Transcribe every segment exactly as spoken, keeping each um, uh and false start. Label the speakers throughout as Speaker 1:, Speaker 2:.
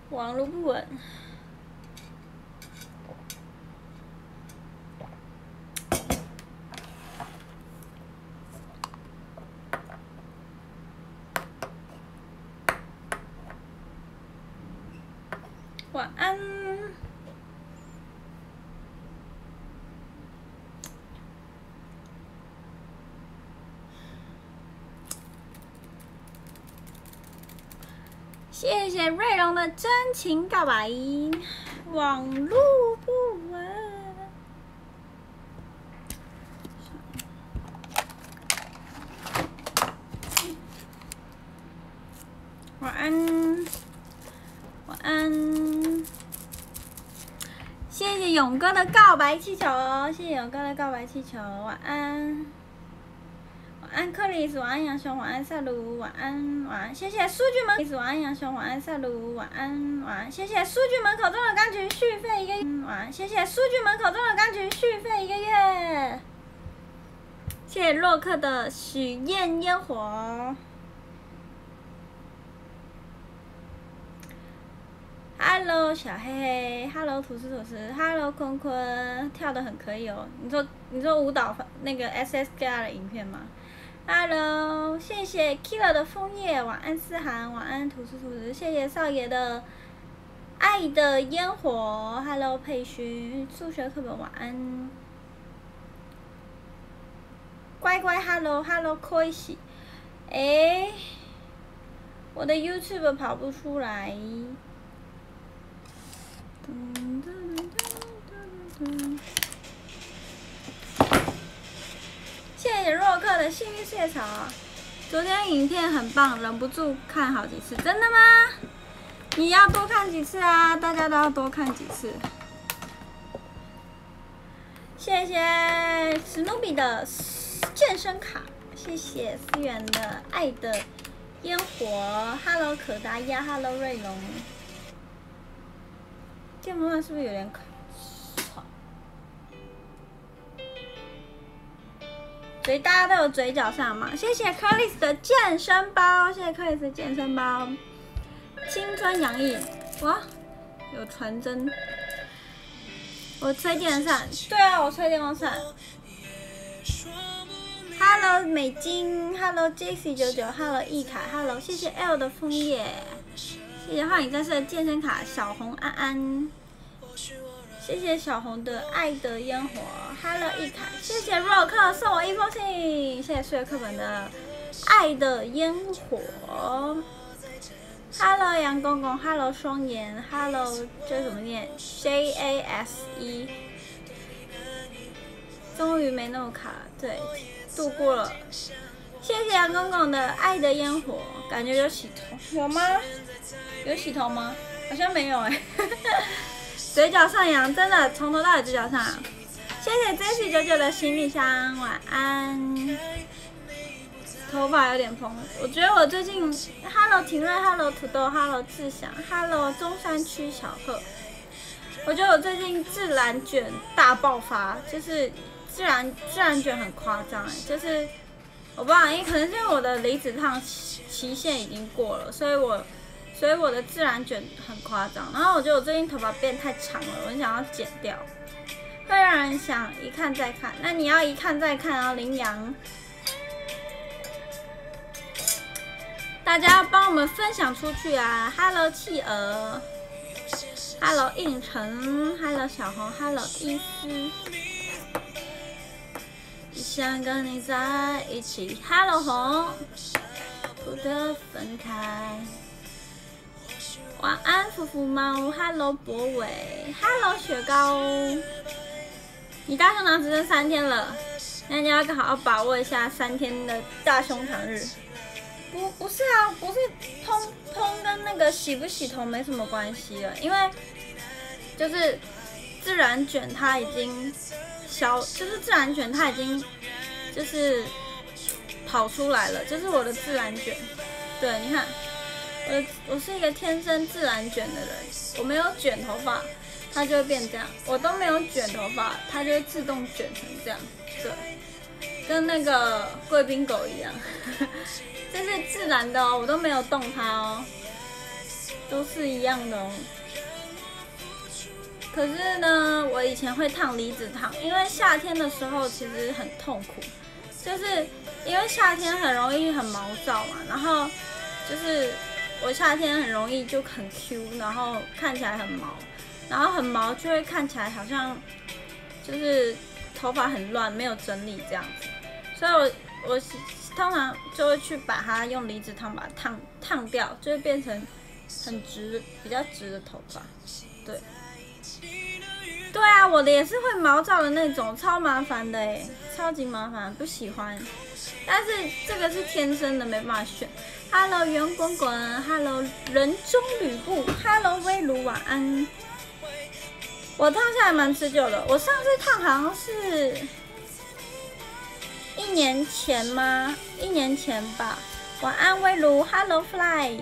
Speaker 1: 网络不稳。晚安。谢谢瑞龙的真情告白。网路不稳。晚安。晚安。谢谢勇哥的告白气球，谢谢勇哥的告白气球。晚安。晚安，克里斯。晚安，杨雄。晚安，萨鲁。晚安，晚安。谢谢数据门。克里斯。晚安，杨雄。晚安，萨鲁。晚安，晚安。谢谢数据门口中的柑橘续费一个月。晚安。谢谢数据门口中的柑橘续费一个月。谢谢洛克的许愿烟火。Hello 小黑黑 ，Hello 吐司吐司 ，Hello 坤坤，跳得很可以哦。你说你说舞蹈那个 S S K R 的影片吗？ Hello， 谢谢 Killer 的枫叶，晚安思涵，晚安吐司吐司，谢谢少爷的爱的烟火 ，Hello 佩勋，数学课本晚安，乖乖 Hello Hello 可喜，哎，我的 YouTube 跑不出来。谢谢洛克的幸运蟹草，昨天影片很棒，忍不住看好几次，真的吗？你要多看几次啊，大家都要多看几次。谢谢史努比的健身卡，谢谢思源的爱的烟火 ，Hello 可达鸭 ，Hello 瑞龙。电风扇是不是有点吵？所以大家都有嘴角上嘛？谢谢克里斯的健身包，谢谢克里斯的健身包，青春洋溢，哇，有传真。我吹电风扇，对啊，我吹电风扇。Hello 美金 ，Hello Jessie 九九 ，Hello 易凯 ，Hello 谢谢 L 的枫叶。谢谢幻影战士的健身卡，小红安安。谢谢小红的爱的烟火 ，Hello 易凯。谢谢若克送我一封信，谢谢数学课本的爱的烟火。Hello 杨公公 ，Hello 双颜 ，Hello 这怎么念 ？J A S E。终于没那么卡，对，度过了。谢谢杨公公的爱的烟火，感觉有洗头，有吗？有洗头吗？好像没有哎、欸。嘴角上扬，真的从头到尾嘴角上扬。谢谢 Jessie 九九的行李箱，晚安。头发有点蓬，我觉得我最近 Hello 廷瑞 ，Hello 土豆 ，Hello 志祥 ，Hello 中山区小贺。我觉得我最近自然卷大爆发，就是自然自然卷很夸张哎，就是我不知道，因为可能是因为我的离子烫期限已经过了，所以我。所以我的自然卷很夸张，然后我觉得我最近头发变太长了，我很想要剪掉，会让人想一看再看。那你要一看再看啊，羚羊，大家要帮我们分享出去啊 ！Hello 企鹅 ，Hello 应晨 ，Hello 小红 ，Hello 伊思，想跟你在一起 ，Hello 红，不得分开。晚安，福福猫 ，Hello 博伟 ，Hello 雪糕。你大胸膛只剩三天了，那你要好好把握一下三天的大胸膛日。不，不是啊，不是通通跟那个洗不洗头没什么关系了，因为就是自然卷它已经消，就是自然卷它已经就是跑出来了，就是我的自然卷。对，你看。我我是一个天生自然卷的人，我没有卷头发，它就会变这样；我都没有卷头发，它就会自动卷成这样。对，跟那个贵宾狗一样，这是自然的哦，我都没有动它哦。 都是一样的哦。可是呢，我以前会烫离子烫，因为夏天的时候其实很痛苦，就是因为夏天很容易很毛躁嘛，然后就是我夏天很容易就很 Q， 然后看起来很毛，然后很毛就会看起来好像就是头发很乱，没有整理这样子，所以我我通常就会去把它用离子烫把它烫烫掉，就会变成很直、比较直的头发。对，对啊，我的也是会毛躁的那种，超麻烦的哎，超级麻烦，不喜欢。但是这个是天生的，没办法选。Hello 圆滚滚 ，Hello 人中吕布 ，Hello 微炉晚安。我烫下来蛮持久的，我上次烫好像是一年前吗？一年前吧。晚安微炉 ，Hello Fly。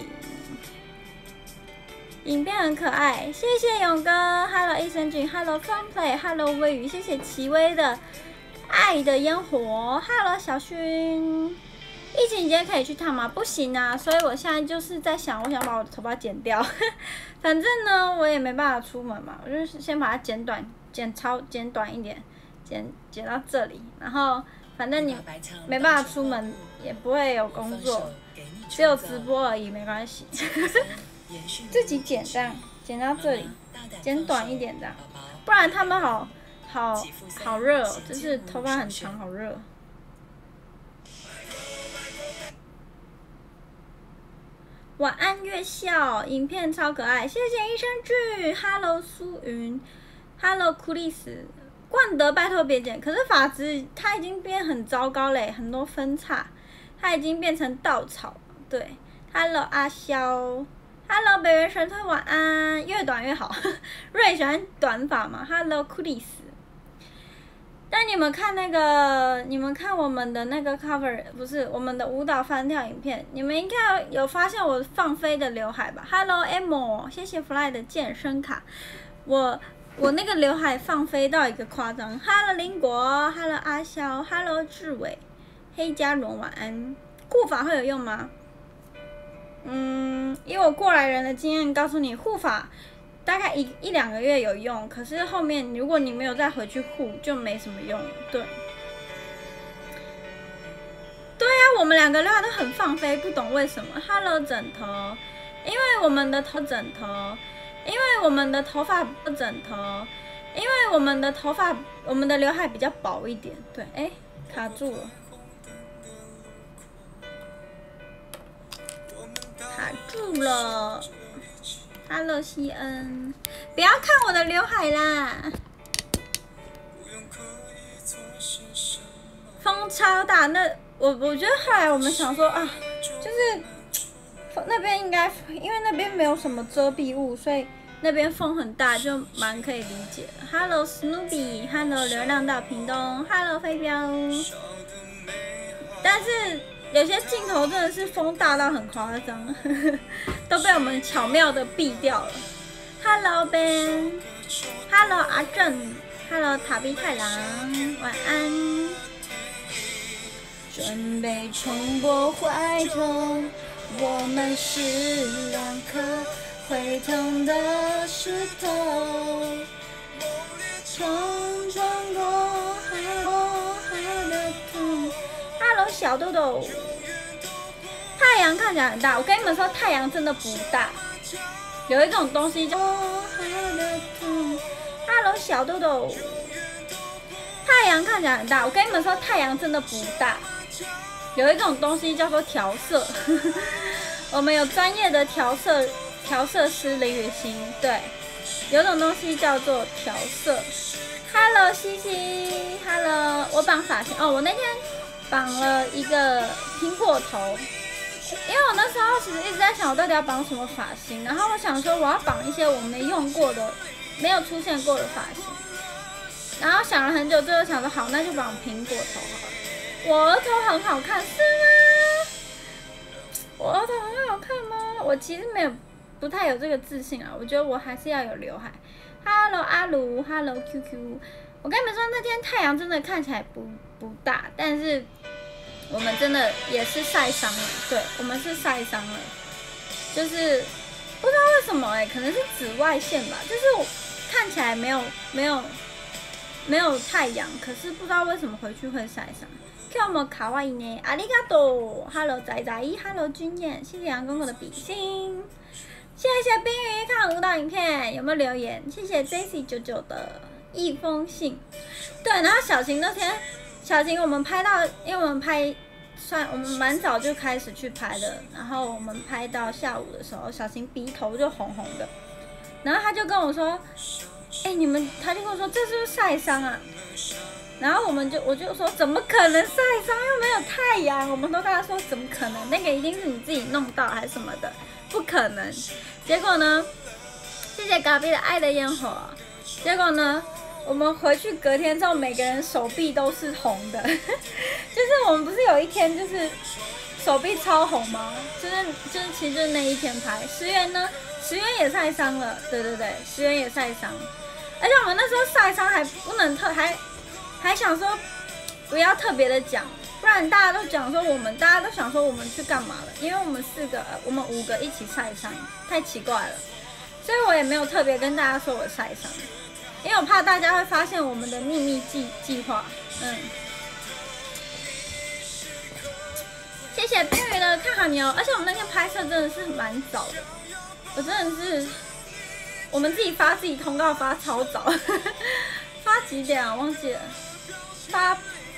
Speaker 1: 影片很可爱，谢谢勇哥 ，Hello 益生菌 ，Hello Funplay，Hello 微雨，谢谢奇威的爱的烟火 ，Hello 小薰。疫情节可以去烫吗？不行啊，所以我现在就是在想，我想把我的头发剪掉。反正呢，我也没办法出门嘛，我就是先把它剪短，剪超剪短一点，剪剪到这里，然后反正你没办法出门，也不会有工作，只有直播而已，没关系。自己剪这样，剪到这里，剪短一点这样，不然他们好好好热哦，就是头发很长，好热。晚安月笑，影片超可爱，谢谢益生菌 ，Hello 苏云 ，Hello 库丽斯，冠德拜托别剪，可是发质它已经变很糟糕嘞，很多分叉，它已经变成稻草，对 ，Hello 阿肖。Hello， 北原神推晚安，越短越好。瑞喜欢短发嘛 ？Hello， 库里斯。但你们看那个，你们看我们的那个 cover， 不是我们的舞蹈翻跳影片，你们应该有发现我放飞的刘海吧 ？Hello Emo， 谢谢 Fly 的健身卡。我我那个刘海放飞到一个夸张。Hello 林国 ，Hello 阿肖 ，Hello 志伟，黑加绒晚安。护发会有用吗？嗯，以我过来人的经验告诉你，护发大概一一两个月有用，可是后面如果你没有再回去护，就没什么用。对，对啊，我们两个刘海都很放飞，不懂为什么。Hello 枕头，因为我们的头枕头，因为我们的头发不枕头，因为我们的头发，我们的刘海比较薄一点。对，哎，卡住了。卡住了 ，Hello 西恩，不要看我的刘海啦，风超大。那我我觉得后来我们想说啊，就是那边应该因为那边没有什么遮蔽物，所以那边风很大，就蛮可以理解的。Hello Snoopy，Hello 流浪到屏东 ，Hello 飞镖，但是。有些镜头真的是风大到很夸张，都被我们巧妙的避掉了。Hello Ben，Hello 阿正 ，Hello 塔比太郎，晚安。准备重播怀中，我们是两颗会痛的石头，冲撞过海过海的土。Hello 小豆豆，太阳看起来很大，我跟你们说，太阳真的不大。有一种东西叫 Hello 小豆豆，太阳看起来很大，我跟你们说，太阳真的不大。有一种东西叫做调色，我们有专业的调色调色师林雨欣，对，有种东西叫做调色。Hello 西西 ，Hello， 我绑发型哦，我那天。绑了一个苹果头，因为我那时候其实一直在想我到底要绑什么发型，然后我想说我要绑一些我没用过的、没有出现过的发型，然后想了很久，最后想说好，那就绑苹果头好了。我额头很好看是吗？我额头很好看吗？我其实没有，不太有这个自信啊，我觉得我还是要有刘海。Hello 阿卢 ，Hello Q Q， 我跟你们说那天太阳真的看起来不不大，但是。我们真的也是晒伤了，对，我们是晒伤了，就是不知道为什么哎、欸，可能是紫外线吧，就是我看起来没有没有没有太阳，可是不知道为什么回去会晒伤。今日も可愛いね，ありがとう。Hello 仔仔 ，Hello 君燕，谢谢杨公公的比心，谢谢冰鱼看舞蹈影片，有没有留言？谢谢 J C 九九的一封信。对，然后小晴那天，小晴我们拍到，因为我们拍算我们蛮早就开始去拍的，然后我们拍到下午的时候，小晴鼻头就红红的，然后他就跟我说，哎、欸，你们，他就跟我说这是不是晒伤啊？然后我们就我就说怎么可能晒伤，又没有太阳，我们都跟他说怎么可能，那个一定是你自己弄到还是什么的，不可能。结果呢，谢谢隔壁的爱的烟火。结果呢，我们回去隔天之后，每个人手臂都是红的，就是我们不是有一天就是手臂超红吗？就是就是其实就是那一天拍。石原呢，石原也晒伤了，对对对，石原也晒伤，而且我们那时候晒伤还不能特还。还想说不要特别的讲，不然大家都讲说我们，大家都想说我们去干嘛了？因为我们四个，我们五个一起晒伤，太奇怪了，所以我也没有特别跟大家说我晒伤，因为我怕大家会发现我们的秘密计计划。嗯，谢谢冰鱼的看好你哦，而且我们那天拍摄真的是蛮早的，我真的是我们自己发自己通告发超早，发几点啊？忘记了。八，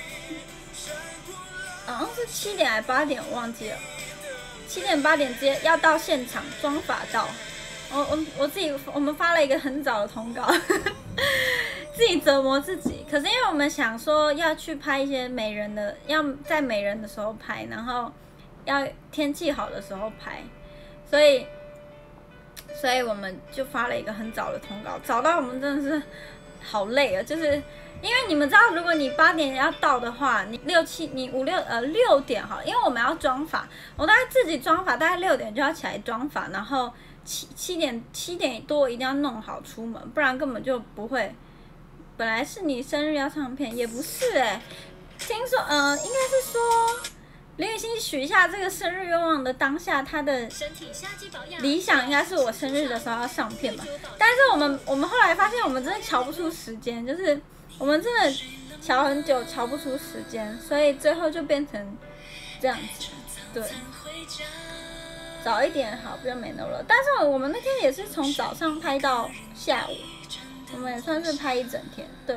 Speaker 1: 好像是七点还八点，我忘记了。七点八点直接要到现场装法到，我我我自己我们发了一个很早的通告，自己折磨自己。可是因为我们想说要去拍一些美人的，要在美人的时候拍，然后要天气好的时候拍，所以所以我们就发了一个很早的通告，早到我们真的是好累啊，就是。因为你们知道，如果你八点要到的话，你六七你五六呃六点好了，因为我们要妆发，我大概自己妆发，大概六点就要起来妆发，然后七七点七点多一定要弄好出门，不然根本就不会。本来是你生日要唱片，也不是哎、欸，听说呃应该是说林雨欣许下这个生日愿望的当下，她的理想应该是我生日的时候要上片吧，但是我们我们后来发现我们真的瞧不出时间，就是。我们真的瞧很久，瞧不出时间，所以最后就变成这样子。对，早一点好，不就没那么了。但是我们那天也是从早上拍到下午，我们也算是拍一整天。对。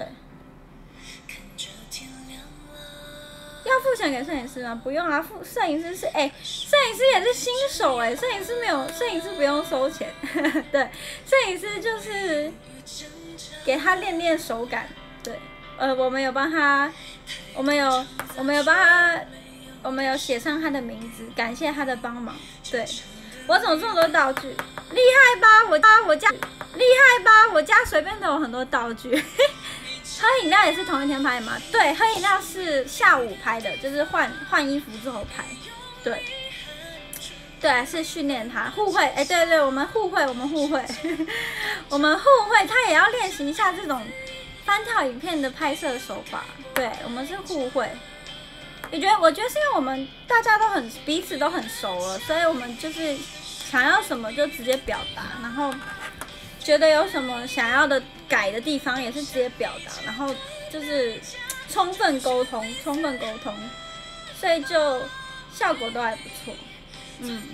Speaker 1: 要付钱给摄影师吗？不用啊，付摄影师是哎，摄、欸、影师也是新手哎、欸，摄影师没有，摄影师不用收钱。对，摄影师就是给他练练手感。对，呃，我们有帮他，我们有，我们有帮他，我们有写上他的名字，感谢他的帮忙。对，我怎么这么多道具？厉害吧？我家我家厉害吧？我家随便都有很多道具。喝饮料也是同一天拍吗？对，喝饮料是下午拍的，就是换换衣服之后拍。对，对，是训练他互惠。哎，对对，我们互惠，我们互惠，我们互惠，他也要练习一下这种。翻跳影片的拍摄手法，对我们是互惠。我觉得，我觉得是因为我们大家都很彼此都很熟了，所以我们就是想要什么就直接表达，然后觉得有什么想要的改的地方也是直接表达，然后就是充分沟通，充分沟通，所以就效果都还不错。嗯。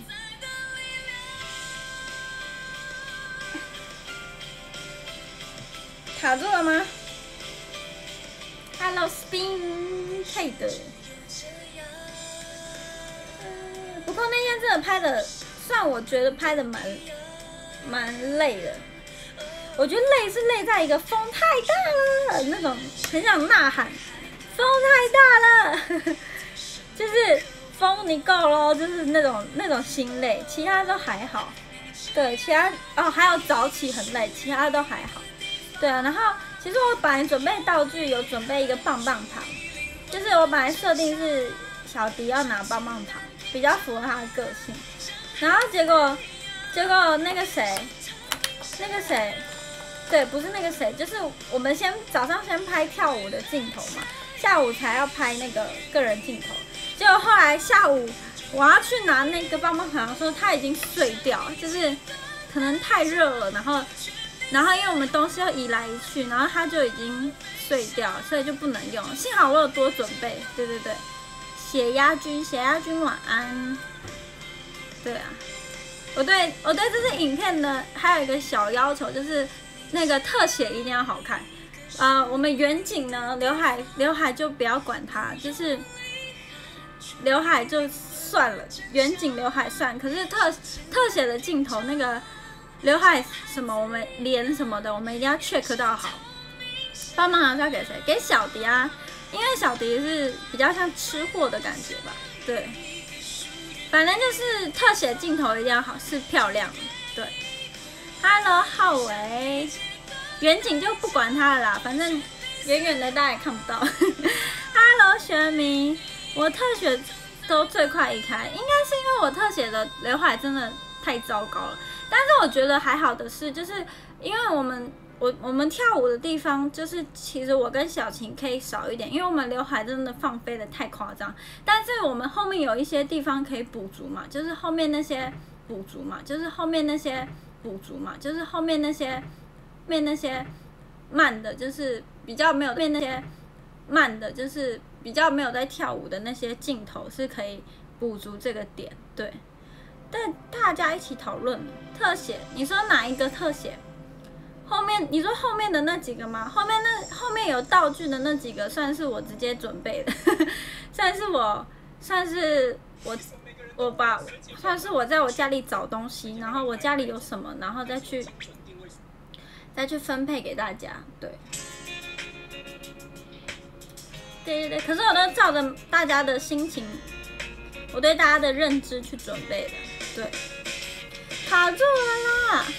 Speaker 1: 卡住了吗 ？Hello Spin 配的。嗯，不过那天真的拍的，算我觉得拍的蛮蛮累的。我觉得累是累在一个风太大了那种，很想呐喊，风太大了，就是风你够咯，就是那种那种心累，其他都还好。对，其他哦还有早起很累，其他都还好。对啊，然后其实我本来准备道具有准备一个棒棒糖，就是我本来设定是小迪要拿棒棒糖，比较符合他的个性。然后结果结果那个谁，那个谁，对，不是那个谁，就是我们先早上先拍跳舞的镜头嘛，下午才要拍那个个人镜头。结果后来下午我要去拿那个棒棒糖的时候，他已经碎掉，就是可能太热了，然后然后因为我们东西要移来移去，然后它就已经碎掉，所以就不能用了。幸好我有多准备，对对对。血压君，血压君晚安。对啊，我对我对这支影片的还有一个小要求，就是那个特写一定要好看。呃，我们远景呢，刘海刘海就不要管它，就是刘海就算了，远景刘海算。可是特特写的镜头那个刘海什么，我们脸什么的，我们一定要 check 到好。帮忙是要给谁？给小迪啊，因为小迪是比较像吃货的感觉吧。对，反正就是特写镜头一定要好，是漂亮的。对 ，Hello 浩维，远景就不管它了啦，反正远远的大家也看不到。Hello 学明，我特写都最快一开，应该是因为我特写的刘海真的太糟糕了。但是我觉得还好的是，就是因为我们我我们跳舞的地方，就是其实我跟小晴可以少一点，因为我们刘海真的放飞的太夸张。但是我们后面有一些地方可以补足嘛，就是后面那些补足嘛，就是后面那些补足嘛，就是后面那些面那些慢的，就是比较没有面那些慢的，就是比较没有在跳舞的那些镜头是可以补足这个点，对。但大家一起讨论特写，你说哪一个特写？后面你说后面的那几个吗？后面那后面有道具的那几个，算是我直接准备的，算是我算是我我把算是我在我家里找东西，然后我家里有什么，然后再去再去分配给大家，对。对对对，可是我都照着大家的心情，我对大家的认知去准备的。对，卡住了啦！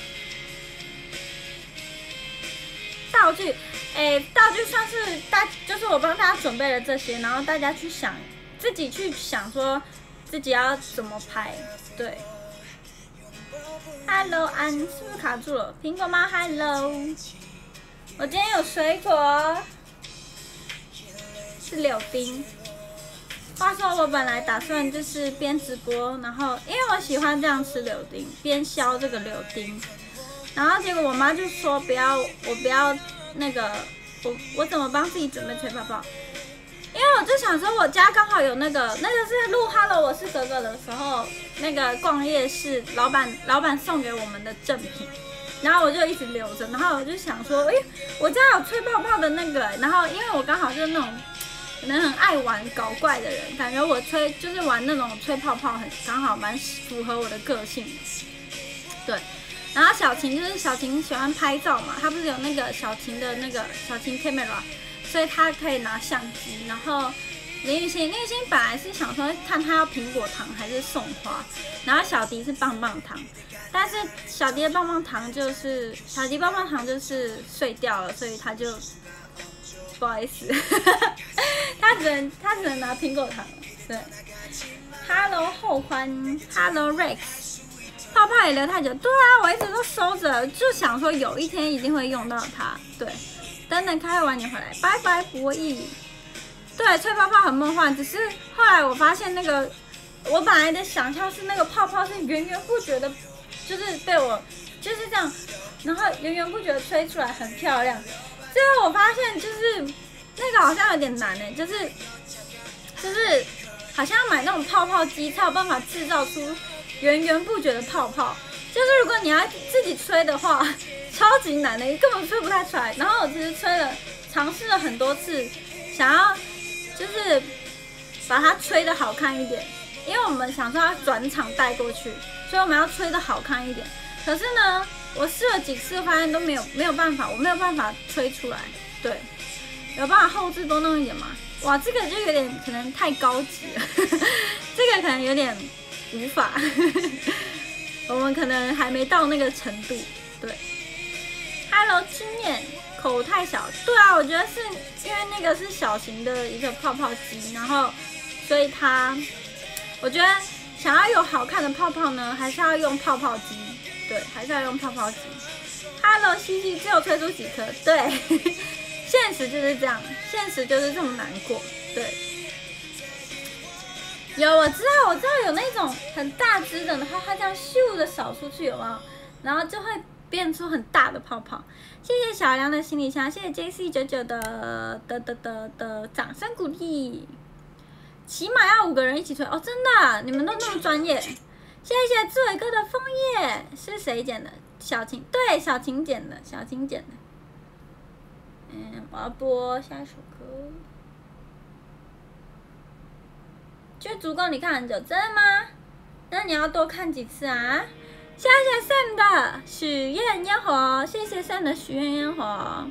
Speaker 1: 道具，哎，道具算是大，就是我帮大家准备了这些，然后大家去想，自己去想说自己要怎么拍。对 ，Hello 安，是不是卡住了？苹果吗 ？Hello， 我今天有水果，是柳丁。话说我本来打算就是边直播，然后因为我喜欢这样吃柳丁，边削这个柳丁，然后结果我妈就说不要，我不要那个，我我怎么帮自己准备吹泡泡？因为我就想说我家刚好有那个，那个是录 Hello 我是哥哥的时候，那个逛夜市老板老板送给我们的赠品，然后我就一直留着，然后我就想说，哎、欸，我家有吹泡泡的那个、欸，然后因为我刚好就是那种。可能很爱玩搞怪的人，感觉我吹就是玩那种吹泡泡很刚好蛮符合我的个性的。对，然后小晴就是小晴喜欢拍照嘛，她不是有那个小晴的那个小晴 camera， 所以她可以拿相机。然后林雨欣，林雨欣本来是想说看她要苹果糖还是送花，然后小迪是棒棒糖，但是小迪的棒棒糖就是小迪棒棒糖就是碎掉了，所以他就。不好意思，他只能他只能拿苹果糖了。对 ，Hello 后欢 ，Hello Rex， 泡泡也留太久，对啊，我一直都收着，就想说有一天一定会用到它。对，等等开会晚点回来，拜拜博弈。对，吹泡泡很梦幻，只是后来我发现那个，我本来的想象是那个泡泡是源源不绝的，就是被我就是这样，然后源源不绝的吹出来，很漂亮。最后我发现就是那个好像有点难哎，就是就是好像要买那种泡泡机才有办法制造出源源不绝的泡泡。就是如果你要自己吹的话，超级难的，你根本吹不太出来。然后我其实吹了，尝试了很多次，想要就是把它吹得好看一点，因为我们想说要转场带过去，所以我们要吹得好看一点。可是呢？我试了几次，发现都没有没有办法，我没有办法吹出来。对，有办法后置多弄一点吗？哇，这个就有点可能太高级了，这个可能有点无法，我们可能还没到那个程度。对 ，Hello 经验口太小，对啊，我觉得是因为那个是小型的一个泡泡机，然后所以它，我觉得想要有好看的泡泡呢，还是要用泡泡机。对，还是要用泡泡机。Hello， 西西只有吹出几颗，对，现实就是这样，现实就是这么难过。对，有我知道，我知道有那种很大只的，然后它这样咻的扫出去，有没有？ 然后就会变出很大的泡泡。谢谢小梁的行李箱，谢谢 J C 九九的的的的的掌声鼓励。起码要五个人一起吹哦，真的、啊，你们都那么专业。谢谢志伟哥的枫叶，是谁剪的？小晴，对，小晴剪的，小晴剪的。嗯，我要播下一首歌。就足够你看很久，真的吗？那你要多看几次啊！谢谢 Sam 的许愿烟火，谢谢 Sam 的许愿烟火。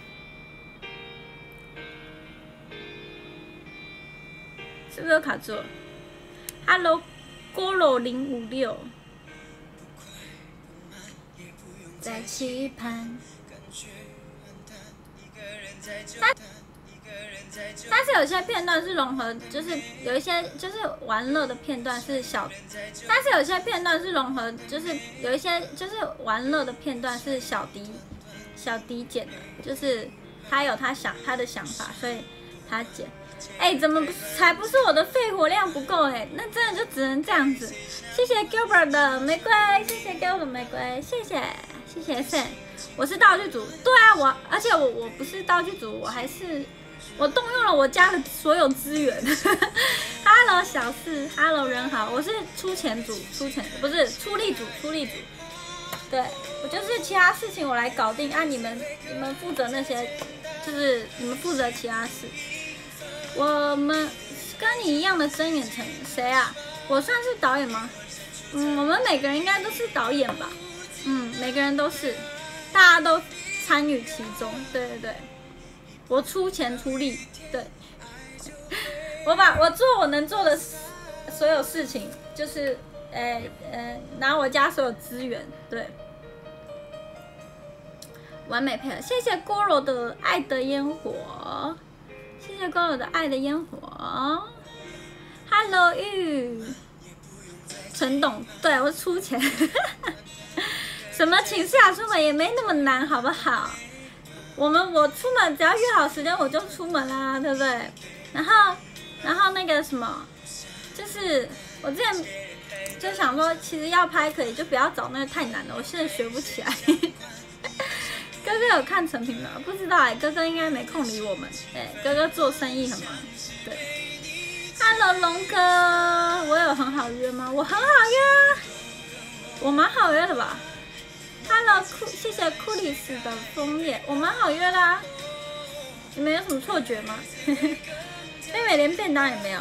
Speaker 1: 是不是有卡住 ？Hello， 郭楼零五六。在期盼。但但是有些片段是融合，就是有一些就是玩乐的片段是小，但是有些片段是融合，就是有一些就是玩乐的片段是小迪小迪剪的，就是他有他想他的想法，所以他剪。哎、欸，怎么才不是我的肺活量不够哎、欸？那真的就只能这样子。谢谢 Gilbert 的玫瑰，谢谢 Gilbert 的玫瑰，谢谢谢谢 Sam。我是道具组，对啊，我而且我我不是道具组，我还是我动用了我家的所有资源。Hello 小四 ，Hello 人好，我是出钱组，出钱不是出力组，出力组。对，我就是其他事情我来搞定，啊你们你们负责那些，就是你们负责其他事。我们跟你一样的睁眼成员，谁啊？我算是导演吗？嗯，我们每个人应该都是导演吧？嗯，每个人都是，大家都参与其中。对对对，我出钱出力，对，我把我做我能做的所有事情，就是呃呃拿我家所有资源，对，完美配合。谢谢郭柔的爱的烟火。谢谢光友的爱的烟火 ，Hello 玉，陈董，对我出钱，什么请假出门也没那么难，好不好？我们我出门只要约好时间我就出门啦，对不对？然后然后那个什么，就是我之前就想说，其实要拍可以，就不要找那个太难了，我现在学不起来。哥哥有看成品吗？不知道哎、欸，哥哥应该没空理我们。哎、欸，哥哥做生意很忙。对 ，Hello 龙哥，我有很好约吗？我很好约，我蛮好约的吧 ？Hello 库，谢谢库里斯的枫叶，我蛮好约的啊。你们有什么错觉吗？妹妹连便当也没有。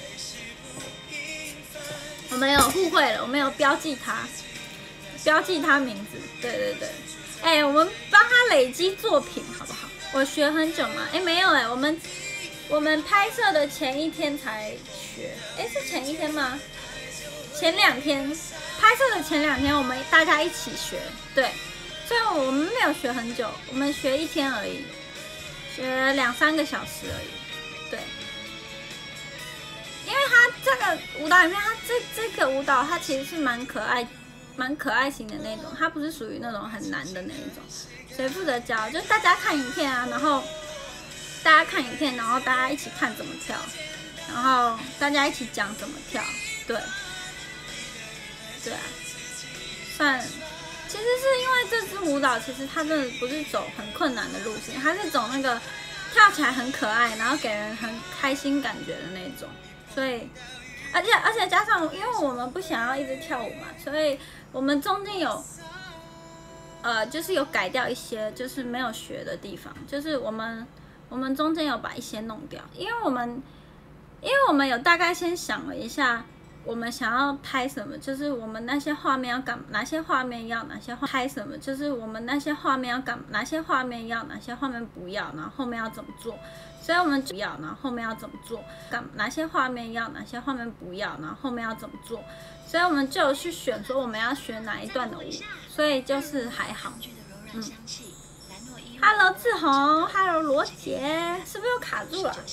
Speaker 1: 我们有互惠了，我们有标记他，标记他名字。对对对。哎、欸，我们帮他累积作品好不好？我学很久嘛。哎、欸，没有哎、欸，我们我们拍摄的前一天才学。哎、欸，是前一天吗？前两天拍摄的前两天，我们大家一起学。对，所以我们没有学很久，我们学一天而已，学两三个小时而已。对，因为他这个舞蹈影片，他这这个舞蹈，它其实是蛮可爱。蛮可爱型的那种，它不是属于那种很难的那一种。谁负责教？就是大家看影片啊，然后大家看影片，然后大家一起看怎么跳，然后大家一起讲怎么跳。对，对啊，算，其实是因为这支舞蹈，其实它真的不是走很困难的路线，它是走那个跳起来很可爱，然后给人很开心感觉的那种，所以。而且而且加上，因为我们不想要一直跳舞嘛，所以我们中间有，呃，就是有改掉一些，就是没有学的地方，就是我们我们中间有把一些弄掉，因为我们因为我们有大概先想了一下，我们想要拍什么，就是我们那些画面要干，哪些画面要，哪些画拍什么，就是我们那些画面要干，哪些画面要，哪些画面不要，然后后面要怎么做。所以我们主要，然后后面要怎么做？干哪些画面要，哪些画面不要，然后后面要怎么做？所以我们就有去选说我们要学哪一段的舞，所以就是还好。嗯。Hello 志宏 ，Hello 罗杰，是不是又卡住了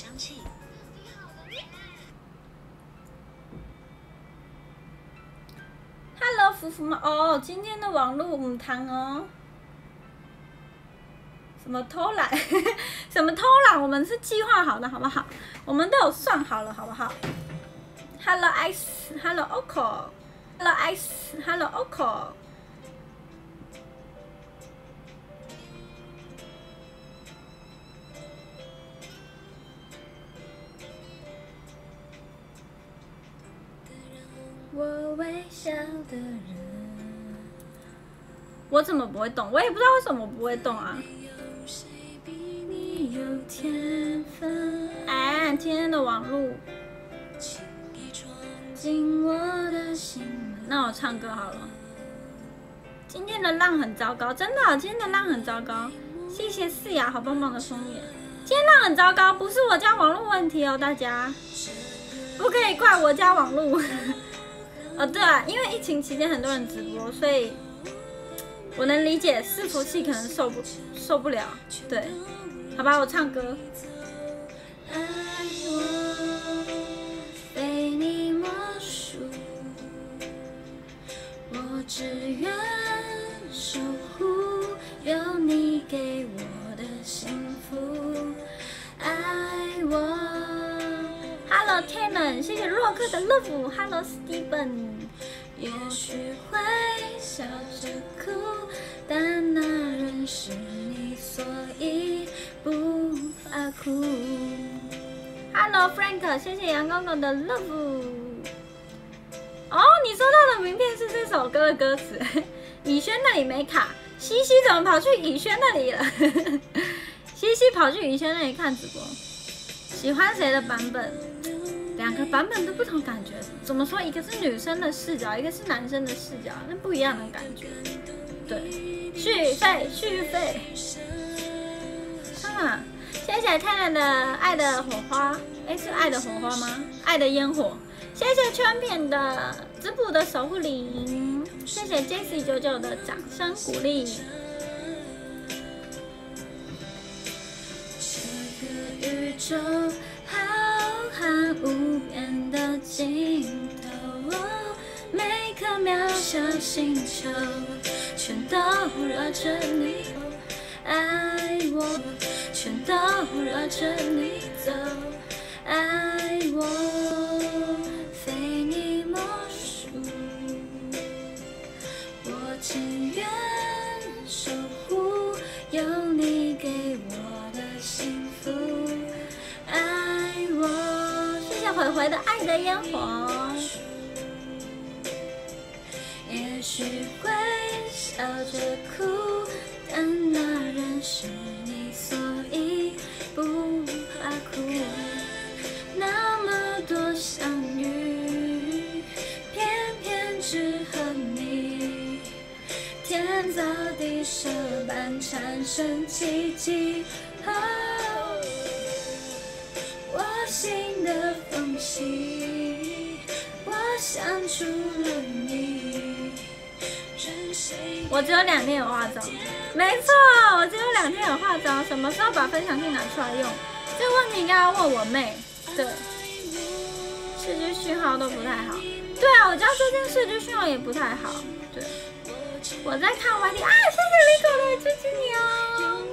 Speaker 1: ？Hello 福福吗？哦，今天的网络母汤哦。什么偷懒？什么偷懒？我们是计划好的，好不好？我们都有算好了，好不好 ？Hello Ice，Hello Oko，Hello Ice，Hello Oko。 笑的人。我怎么不会动？我也不知道为什么我不会动啊。有天分，哎，今天的网路进我的心门。那我唱歌好了。今天的浪很糟糕，真的，今天的浪很糟糕。谢谢四雅好棒棒的枫叶。今天浪很糟糕，不是我家网络问题哦，大家不可以怪我家网络。哦，对啊，因为疫情期间很多人直播，所以我能理解伺服器可能受不受不了。对，好吧，我唱歌。爱我被你默数，我只愿守护有你给我的幸福。爱我 ，Hello Tannen， 谢谢洛克的 love，Hello Steven。也许会笑着哭，但那人是你，所以不怕哭。Hello Frank， 谢谢杨公公的 love。哦，你收到的名片是这首歌的歌词。以轩那里没卡，西西怎么跑去以轩那里了？西西跑去以轩那里看直播。喜欢谁的版本？两个版本都不同感觉，怎么说？一个是女生的视角，一个是男生的视角，那不一样的感觉。对，续费续费。啊，谢谢太阳的爱的火花，哎，是爱的火花吗？爱的烟火。谢谢圈片的滋补的守护灵，谢谢 Jessie 九九的掌声鼓励。这个宇宙浩瀚无边的尽头，每颗渺小星球全都绕着你，爱我全都绕着你走，爱我非你莫属，我情愿守护有你给我的幸福。爱我，谢谢回回的爱的烟火。也许会笑着哭，但那人是你，所以不怕哭。那么多相遇，偏偏只和你天造地设般产生奇迹。哦，我心的缝隙，我想出了你。我只有两天有化妆，没错，我只有两天有化妆，什么时候把分享器拿出来用？这个问题应该要问我妹。对，视觉讯号都不太好。对啊，我家最近视觉讯号也不太好。对，我在看 Y D 啊，谢谢李狗的支持你哦。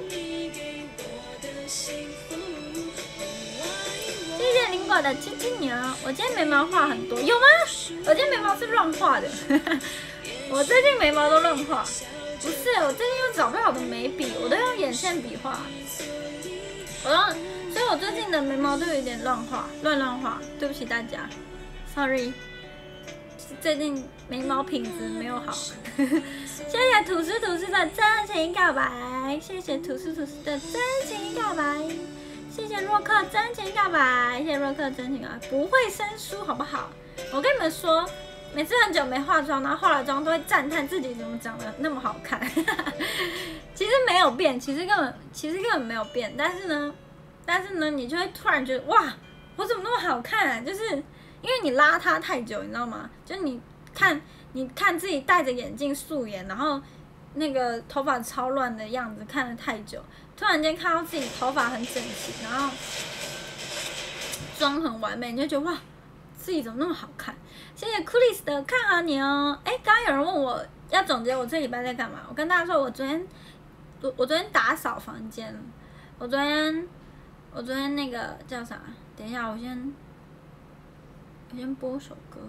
Speaker 1: 谢谢林果的亲亲牛，我今天眉毛画很多，有吗？我今天眉毛是乱画的，我最近眉毛都乱画，不是，我最近又找不到我的眉笔，我都用眼线笔画，我用，所以我最近的眉毛都有一点乱画，乱乱画，对不起大家 ，sorry， 最近眉毛品质没有好，谢谢吐司吐司的真情告白，谢谢吐司吐司的真情告白。谢谢洛克真情告白，谢谢洛克真情告白，不会生疏好不好？我跟你们说，每次很久没化妆，然后化了妆都会赞叹自己怎么长得那么好看。其实没有变，其实根本其实根本没有变，但是呢，但是呢，你就会突然觉得哇，我怎么那么好看啊？就是因为你邋遢太久，你知道吗？就你看你看自己戴着眼镜素颜，然后那个头发超乱的样子看了太久。突然间看到自己头发很整齐，然后妆很完美，你就觉得哇，自己怎么那么好看？谢谢 Chris 的看好你哦。哎，刚刚有人问我要总结我这礼拜在干嘛，我跟大家说，我昨天我我昨天打扫房间，我昨天我昨天那个叫啥？等一下，我先我先播首歌。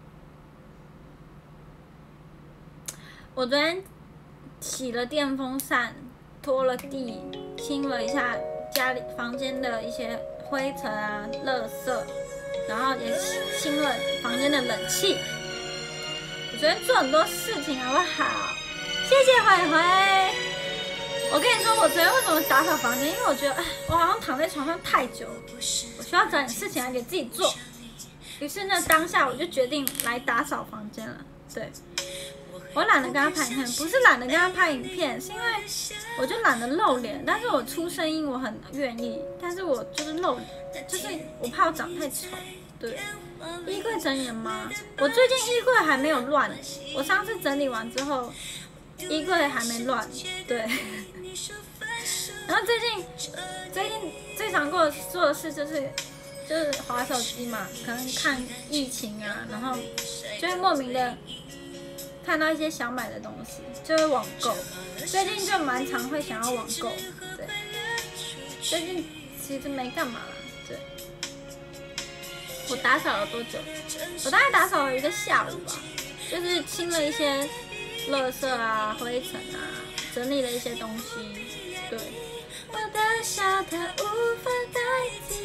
Speaker 1: 我昨天洗了电风扇。拖了地，清了一下家里房间的一些灰尘啊、垃圾，然后也清了房间的冷气。 昨天做很多事情，好不好？谢谢慧慧。我跟你说，我昨天为什么打扫房间？因为我觉得，哎，我好像躺在床上太久了，我需要找点事情来给自己做。于是呢，当下我就决定来打扫房间了。对，我懒得跟他拍影片，不是懒得跟他拍影片，是因为我就懒得露脸。但是我出声音我很愿意，但是我就是露脸，就是我怕我长太丑。对，衣柜整理了吗？我最近衣柜还没有乱，我上次整理完之后，衣柜还没乱。对。然后最近最近最常做做的事就是就是滑手机嘛，可能看疫情啊，然后就会莫名的看到一些想买的东西，就会网购。最近就蛮常会想要网购，对。最近其实没干嘛，对。我打扫了多久？我大概打扫了一个下午吧，就是清了一些垃圾啊、灰尘啊，整理了一些东西，对。我的笑它无法代替，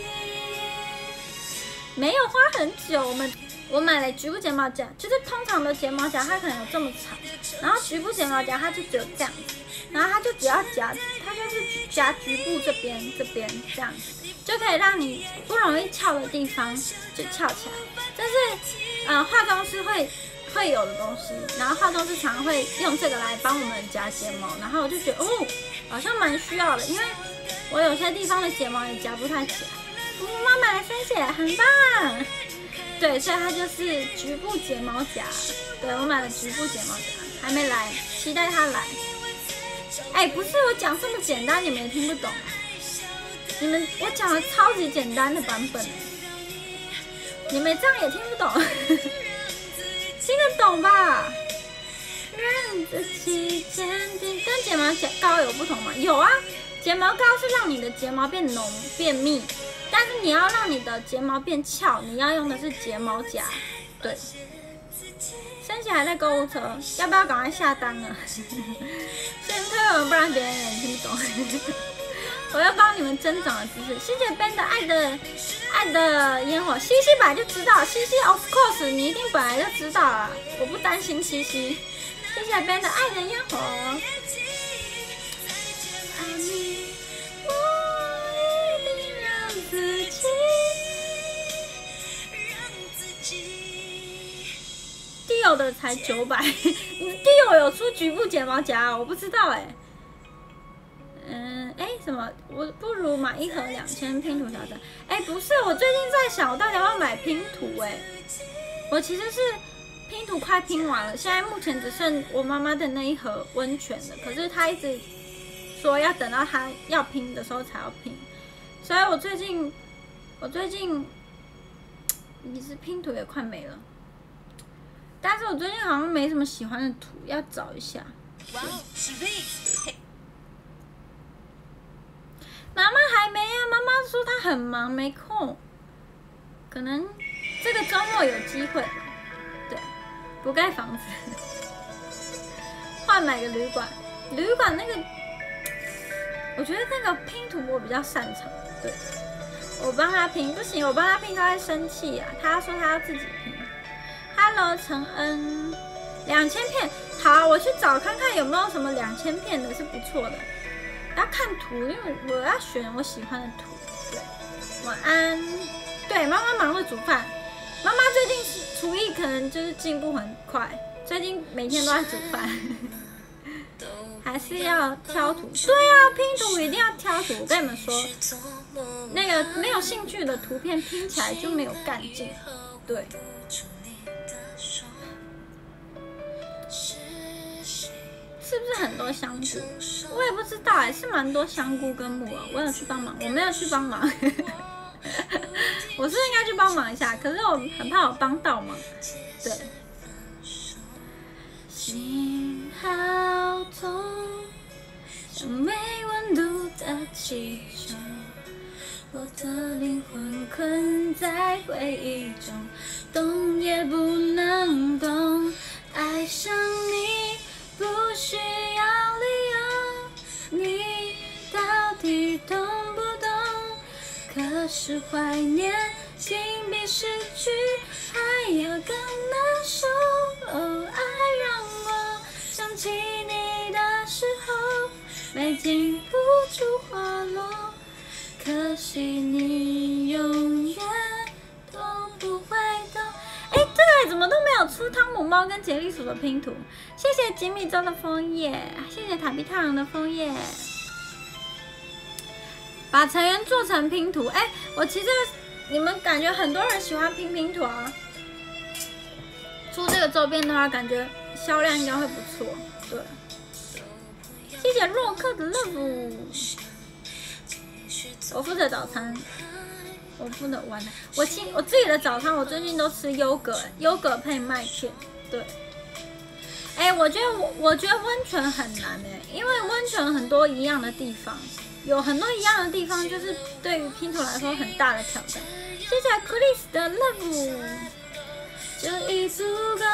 Speaker 1: 没有花很久。我们我买了局部睫毛夹，就是通常的睫毛夹它可能有这么长，然后局部睫毛夹它就只有这样子，然后它就只要夹，它就是夹局部这边这边这样子，就可以让你不容易翘的地方就翘起来。这是呃化妆师会会有的东西，然后化妆师常会用这个来帮我们夹睫毛，然后我就觉得哦，好像蛮需要的，因为我有些地方的睫毛也夹不太起来。我妈买了生写，很棒。对，所以它就是局部睫毛夹。对，我买了局部睫毛夹，还没来，期待它来。哎，不是我讲这么简单，你们也听不懂。你们我讲了超级简单的版本，你们这样也听不懂。听得懂吧？让自己坚定。跟睫毛膏有不同吗？有啊，睫毛膏是让你的睫毛变浓变密，但是你要让你的睫毛变翘，你要用的是睫毛夹。对，生起还在购物车，要不要赶快下单了？先推文，不然别人也听不懂。我要帮你们增长的知识。谢谢 Ben 的爱的爱的烟火，西西本来就知道，西西 of course 你一定本来就知道啊，我不担心西西。谢谢 Ben 的爱的烟火。爱你，我一定让自己，让自己。Dio 的才九百，Dio 有出局部睫毛夹，我不知道哎、欸。嗯，哎，什么？我不如买一盒两千拼图小站。哎，不是，我最近在想，我到底要不要买拼图？哎，我其实是拼图快拼完了，现在目前只剩我妈妈的那一盒温泉的。可是她一直说要等到她要拼的时候才要拼，所以我最近，我最近其实拼图也快没了。但是我最近好像没什么喜欢的图，要找一下。妈妈还没啊，妈妈说她很忙没空，可能这个周末有机会。对，不盖房子，换买个旅馆。旅馆那个，我觉得那个拼图我比较擅长。对，我帮他拼不行，我帮他拼他会生气啊，他说他要自己拼。Hello 陈恩，两千片，好，我去找看看有没有什么两千片的是不错的。要看图，因为我要选我喜欢的图。对，晚安。对，妈妈忙着煮饭。妈妈最近厨艺可能就是进步很快，最近每天都在煮饭。还是要挑图。对啊，拼图一定要挑图。我跟你们说，那个没有兴趣的图片拼起来就没有干劲。对。是不是很多香菇？我也不知道哎、欸，是蛮多香菇跟木耳。我有去帮忙，我没有去帮忙。我是应该去帮忙一下，可是我很怕我帮到忙。对。心好痛，像没温度的气球，我的灵魂困在回忆中，动也不能动，爱上你。不需要理由，你到底懂不懂？可是怀念竟比失去还要更难受。哦，爱没经不住花落，可惜你永远都不会懂。哎，对，怎么都没有出汤姆猫跟杰利鼠的拼图？谢谢吉米州的枫叶，谢谢塔比太郎的枫叶。把成员做成拼图，哎，我其实你们感觉很多人喜欢拼拼图啊。出这个周边的话，感觉销量应该会不错。对，谢谢洛克的 love。我负责早餐，我负责晚餐。我亲我自己的早餐，我最近都吃优格，优格配麦片。对，哎，我觉得我我觉得温泉很难哎，因为温泉很多一样的地方，有很多一样的地方，就是对于拼图来说很大的挑战。谢谢 Chris 的 love。这已足够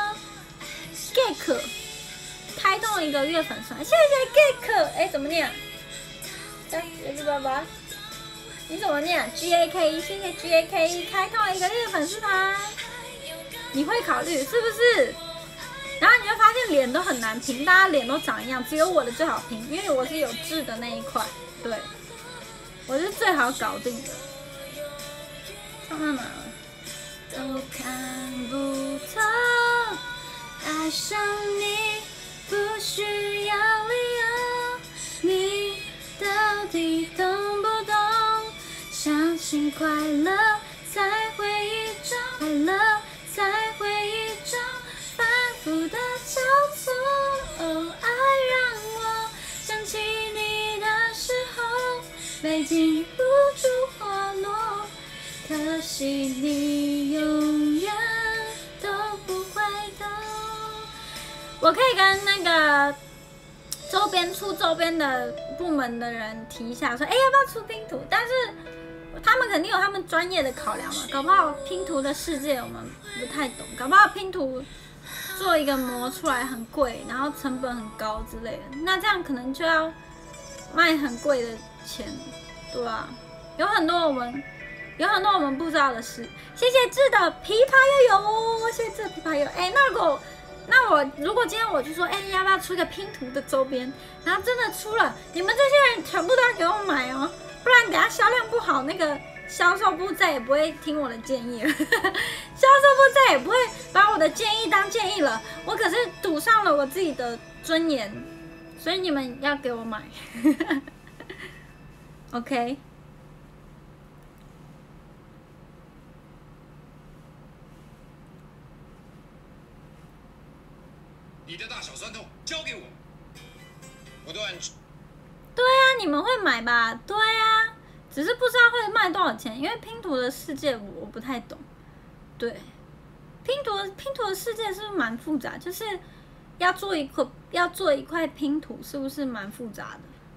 Speaker 1: ，Geek 开通一个月粉丝团，谢谢 Geek， 哎，怎么念？哎，月子爸爸，你怎么念 ？G A K E， 谢谢 G A K E 开通一个月粉丝团，你会考虑是不是？然后你会发现脸都很难拼，大家脸都长一样，只有我的最好拼，因为我是有痣的那一块，对，我是最好搞定的。唱到哪了？都看不透，爱上你不需要理由，你到底懂不懂？相信快乐在回忆中，快乐在回忆中反复的交错。哦，爱让我想起你的时候，没禁不住滑落。可惜你永远都不会懂。我可以跟那个周边出周边的部门的人提一下，说，哎，要不要出拼图？但是他们肯定有他们专业的考量嘛，搞不好拼图的世界我们不太懂，搞不好拼图做一个模出来很贵，然后成本很高之类的，那这样可能就要卖很贵的钱，对吧？有很多我们。有很多我们不知道的事，谢谢志的琵琶悠悠，谢谢志的琵琶悠悠。哎，那如果那我如果今天我就说，哎，要不要出一个拼图的周边？然后真的出了，你们这些人全部都要给我买哦，不然等下销量不好，那个销售部再也不会听我的建议了，销售部再也不会把我的建议当建议了。我可是赌上了我自己的尊严，所以你们要给我买。OK。
Speaker 2: 你的大小酸痛交给我，我都按。
Speaker 1: 对啊，你们会买吧？对啊，只是不知道会卖多少钱，因为拼图的世界我不太懂。对，拼图拼图的世界是不是蛮复杂？就是要做一块要做一块拼图，是不是蛮复杂的？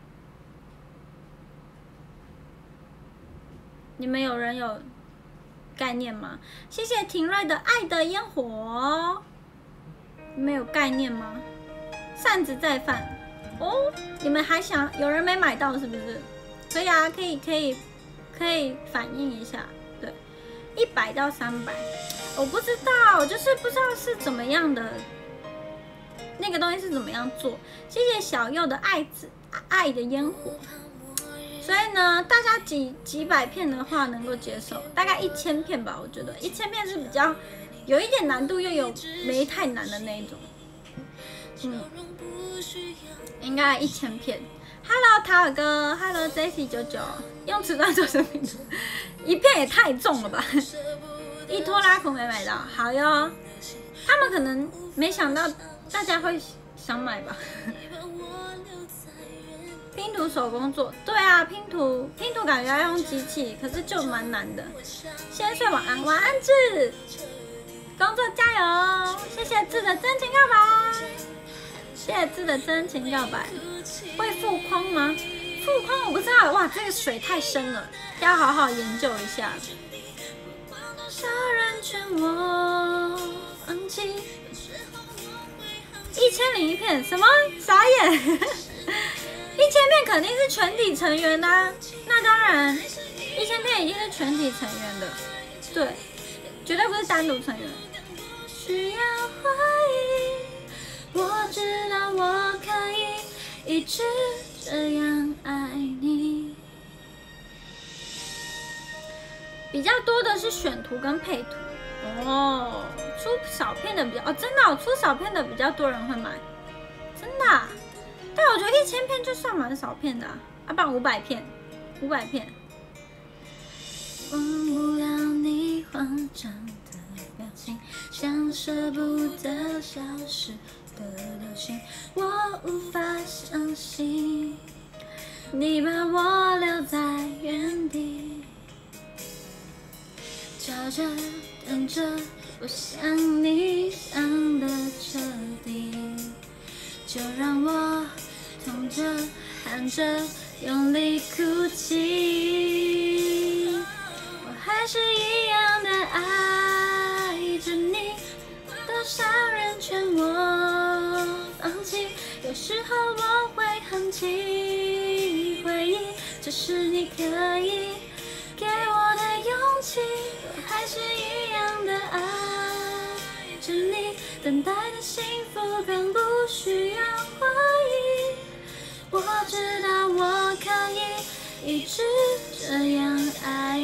Speaker 1: 你们有人有概念吗？谢谢廷瑞的爱的烟火。你们有概念吗？扇子再犯哦，你们还想有人没买到是不是？可以啊，可以可以可以反映一下，对，一百到三百，我不知道，就是不知道是怎么样的，那个东西是怎么样做。谢谢小右的爱子爱的烟火，所以呢，大家几几百片的话能够接受，大概一千片吧，我觉得一千片是比较。有一点难度，又有没太难的那一种，嗯，应该一千片。Hello 塔尔哥 ，Hello J C 九九，用瓷砖做成拼图，一片也太重了吧？一拖拉库没买到，好哟。他们可能没想到大家会想买吧？拼图手工做，对啊，拼图拼图感觉要用机器，可是就蛮难的。先睡晚安，晚安志。工作加油！谢谢志的真情告白，谢谢志的真情告白。会复框吗？复框我不知道，哇，这个水太深了，要好好研究一下。少人劝我放弃，一千零一片什么？傻眼！一千片肯定是全体成员的、啊，那当然，一千片一定是全体成员的，对，绝对不是单独成员。需要怀疑，我知道我可以一直这样爱你。比较多的是选图跟配图哦，出小片的比较哦，真的、哦、出小片的比较多人会买，真的、啊。但我觉得一千片就算蛮少片的啊，啊不然五百片，五百片。忘不了你慌张的表情，像舍不得消失的流星，我无法相信你把我留在原地，chờ着等着，我想你想的彻底，就让我痛着喊着用力哭泣，我还是一样的爱着你，多少人劝我放弃，有时候我会哼起回忆，这是你可以给我的勇气，我还是一样的爱着你，等待的幸福更不需要怀疑，我知道我可以一直这样爱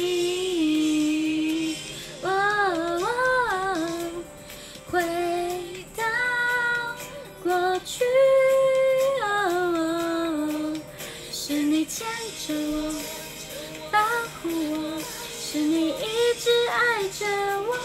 Speaker 1: 你。哦哦回到过去，哦是你牵着我保护我，是你一直爱着我。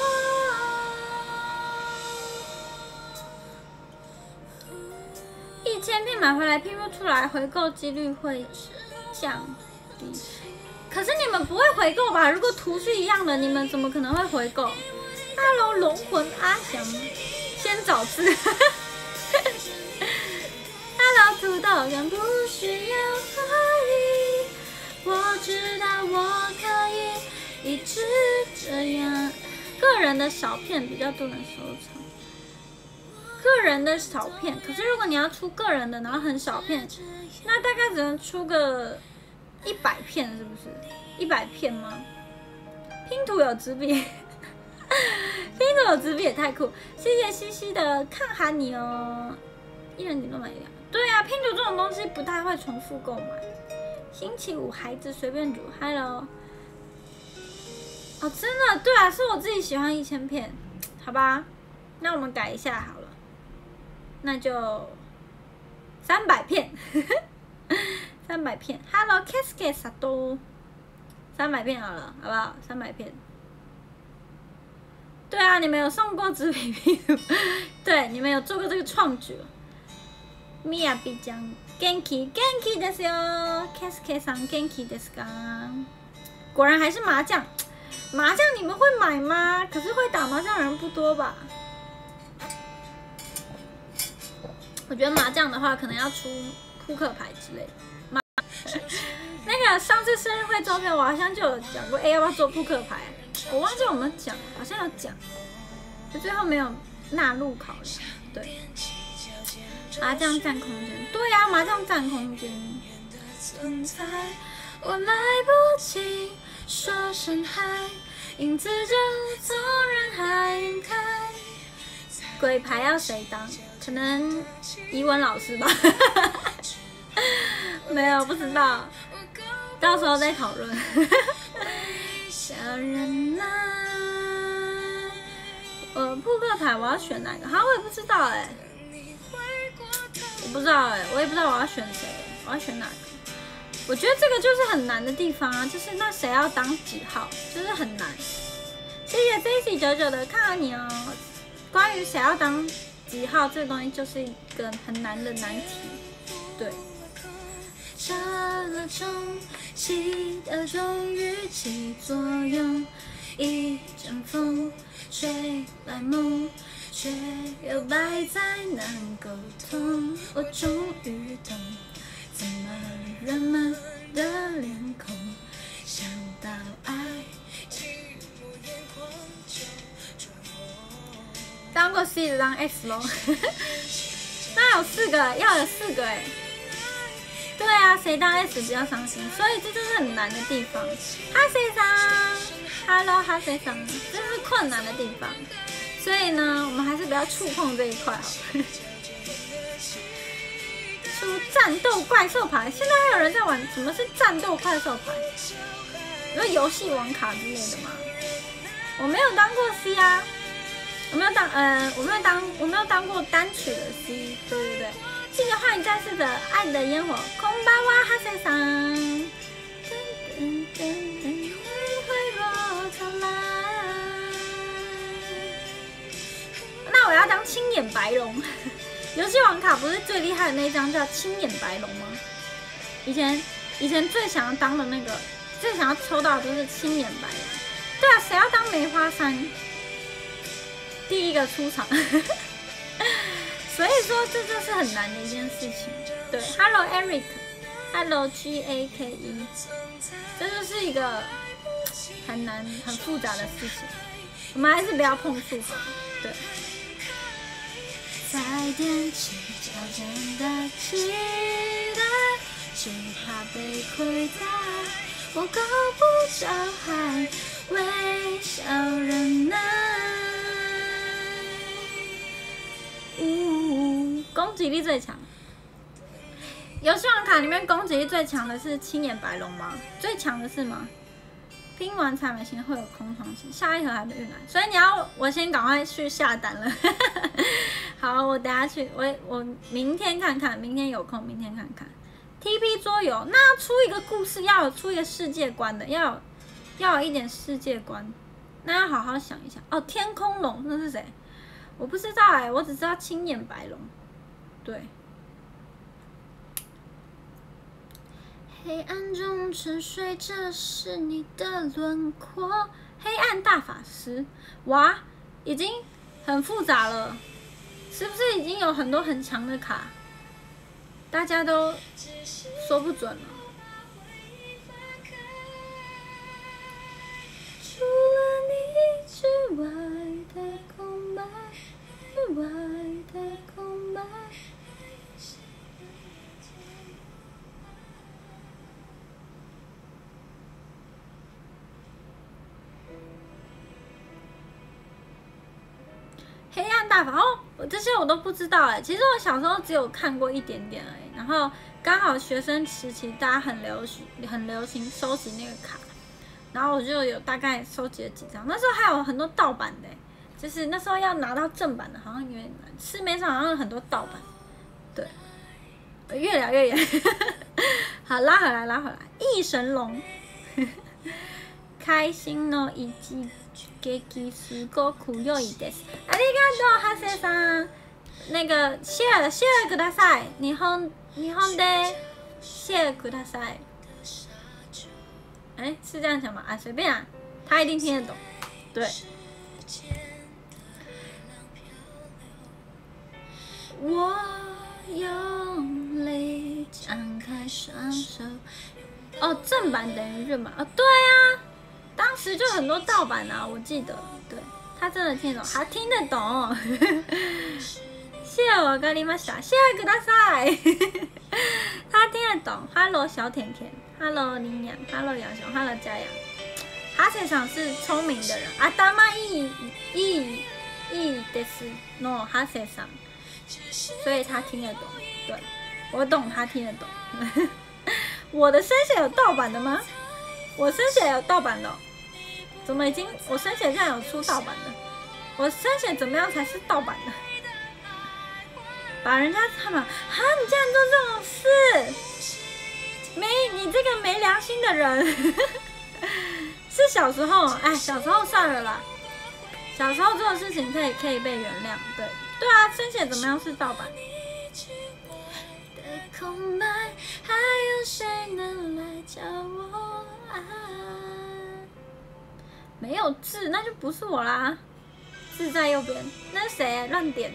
Speaker 1: 一千片买回来拼不出来，回购几率会降低。可是你们不会回购吧？如果图是一样的，你们怎么可能会回购 ？Hello， 龙魂阿翔，先找字。Hello， 土豆更不需要怀疑。我知道我可以一直这样。个人的小片比较多人收藏，个人的小片。可是如果你要出个人的，然后很小片，那大概只能出个一百片，是不是？一百片吗？拼图有纸笔，拼图有纸笔也太酷！谢谢西西的看哈你哦，一人顶多买一辆。对啊，拼图这种东西不太会重复购买。星期五孩子随便煮 ，Hello。哦，真的，对啊，是我自己喜欢一千片，好吧，那我们改一下好了，那就三百片，三百片 ，Hello Cascade 萨多，三百片好了，好不好？三百片。对啊，你们有送过纸笔拼图，对，你们有做过这个创举。米亚比酱 ，Genki Genki ですよ ，Cascade さん Genki ですか？果然还是麻将。麻将你们会买吗？可是会打麻将的人不多吧？我觉得麻将的话，可能要出扑克牌之类的。那个上次生日会照片，我好像就有讲过，哎、欸，要不要做扑克牌？我忘记我们讲，好像有讲，就最后没有纳入考量。对，麻将占空间，对呀、啊，麻将占空间。我来不及说声嗨，影子就从人海晕开。鬼牌要谁当？可能怡文老师吧。没有，不知道，到时候再讨论。小人啊，呃，扑克牌我要选哪个？好，我也不知道哎、欸，我不知道哎、欸，我也不知道我要选谁，我要选哪个？我觉得这个就是很难的地方啊，就是那谁要当几号，就是很难。谢谢 Daisy 九九的看到你哦。关于谁要当几号这个东西，就是一个很难的难题。对。这了中气的终于起作用，一阵风吹来梦，却又摆在难沟通。我终于懂。怎么人们的脸孔想到爱，当过 C 的当 X 咯。那有四个，要有四个哎。对啊，谁当 S 比较伤心，所以这就是很难的地方。哈谁桑 ，Hello 哈谁桑，这是困难的地方。所以呢，我们还是不要触碰这一块好了。触出战斗怪兽牌，现在还有人在玩什么是战斗怪兽牌？有游戏王卡之类的吗？我没有当过 C 啊，我没有当呃，我没有当我没有当过单曲的 C， 对对对。记得幻影战士的爱的烟火，空巴哇哈塞桑。那我要当青眼白龙。游戏王卡不是最厉害的那一张叫青眼白龙吗？以前以前最想要当的那个，最想要抽到的都是青眼白龙。对啊，谁要当梅花三？第一个出场。所以说这就是很难的一件事情。对 ，Hello Eric，Hello G A K E， 这就是一个很难、很复杂的事情。我们还是不要碰触好了。对。再踮起脚尖的期待，只怕被亏待。我够不着还微笑忍耐。呜，攻击力最强。游戏王卡里面攻击力最强的是青眼白龙吗？最强的是吗？拼完采买星会有空窗期，下一盒还没运来，所以你要我先赶快去下单了。好，我等下去，我我明天看看，明天有空，明天看看。T P 桌游，那要出一个故事，要有出一个世界观的，要有要有一点世界观，那要好好想一下。哦，天空龙那是谁？我不知道哎、欸，我只知道青眼白龙。对。黑暗中沉睡着是你的轮廓，黑暗大法师，哇，已经很复杂了，是不是已经有很多很强的卡？大家都说不准了。除了你之外的空白，之外的空白。黑暗大法哦，我这些我都不知道哎。其实我小时候只有看过一点点而已。然后刚好学生时期大家很流行，很流行收集那个卡，然后我就有大概收集了几张。那时候还有很多盗版的，就是那时候要拿到正版的，好像有点难。市面上好像有很多盗版。对，越聊越远。好，拉回来，拉回来。异神龙，开心の一撃すごく良いです。ありがとう、ハセさん。那个 share share ください。日本日本で share ください。哎，是这样讲吗？啊，随便啊，他一定听得懂。对。我用力张开双手。哦，正版等于正版。哦，对啊。当时就很多盗版啊，我记得，对他真的听得懂，他听得懂。谢谢我跟你们说，谢谢ください。他听得懂。Hello 小甜甜 ，Hello 林阳 ，Hello 杨雄 ，Hello 佳阳。哈セさん是聪明的人，頭いいいいいいですの哈セさん，所以他听得懂。对，我懂，他听得懂。我的生写有盗版的吗？我生写有盗版的、哦，怎么已经我生写竟然有出盗版的？我生写怎么样才是盗版的？把人家他们啊，你竟然做这种事，没你这个没良心的人。是小时候，哎，小时候算了啦，小时候做的事情可以可以被原谅，对对啊，生写怎么样是盗版？空白，还有谁能来教我爱？没有字，那就不是我啦。字在右边，那是谁乱点的？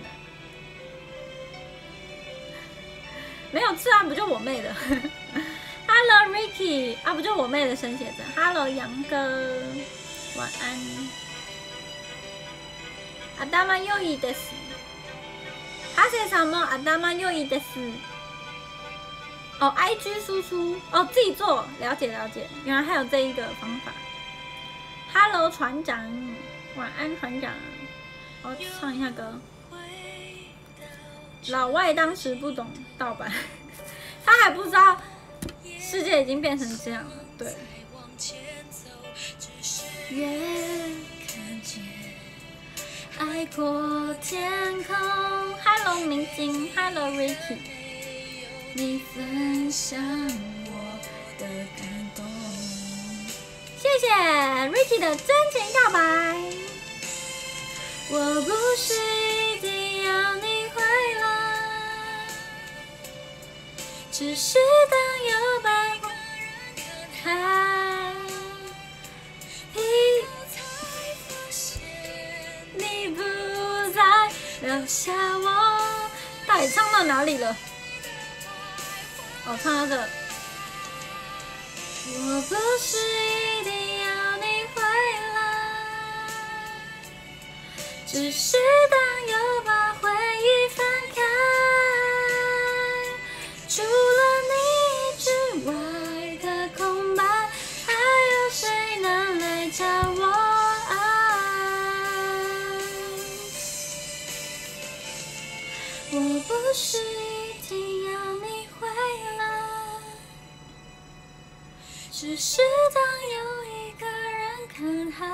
Speaker 1: 没有字啊，不就我妹的。Hello Ricky， 啊，不就我妹的生写真。Hello 杨哥，晚安。頭良いです。ハセさんも頭良いです。哦 ，I G 输出哦，自己做，了解了解，原来还有这一个方法。Hello 船长，晚安船长，我唱一下歌。老外当时不懂盗版， 他还不知道世界已经变成这样了。对。越看见爱过天空。Hello 明晶 ，Hello Ricky， 你分享我的感动。谢谢 Ricky 的真情告白。我不是一定要你回来，只是当有百花开，你不再留下我。到底唱到哪里了？哦，唱到这。我不是一定要你回来，只是当又把回忆翻开，除了你之外的空白，还有谁能来教我爱？我不是一定要你回来，只是当有一个人看海，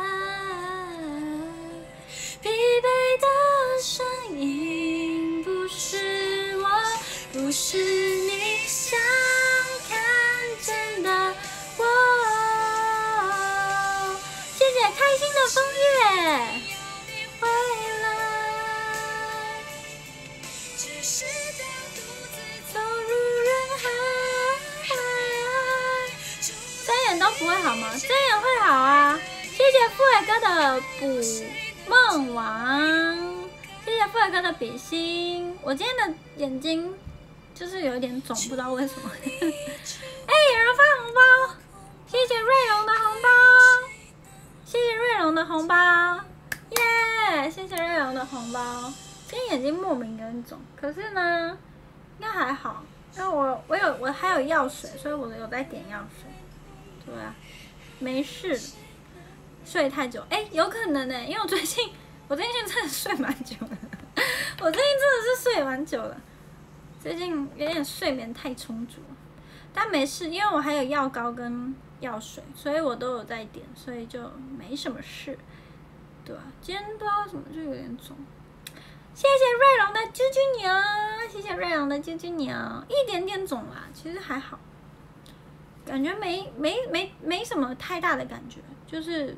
Speaker 1: 疲惫的声音不是我，不是你想看见的我。谢谢开心的枫叶回来，只是当独自走入人海。睁眼都不会好吗？睁眼会好啊！谢谢富伟哥的捕梦王，谢谢富伟哥的比心。我今天的眼睛就是有一点肿，不知道为什么。哎、欸，有人发红包，谢谢瑞荣的红包，谢谢瑞荣的红包，耶！谢谢瑞荣的红包。今天眼睛莫名有点肿，可是呢，应该还好，因为我我有我还有药水，所以我有在点药水。对啊，没事。睡太久，哎、欸，有可能呢、欸，因为我最近我最近真的睡蛮久的，我最近真的是睡蛮久了，最近有点睡眠太充足，但没事，因为我还有药膏跟药水，所以我都有在点，所以就没什么事，对啊，今天不知道为什么就有点肿。谢谢瑞龙的啾啾牛，谢谢瑞龙的啾啾牛，一点点肿啦，其实还好，感觉没没没没什么太大的感觉，就是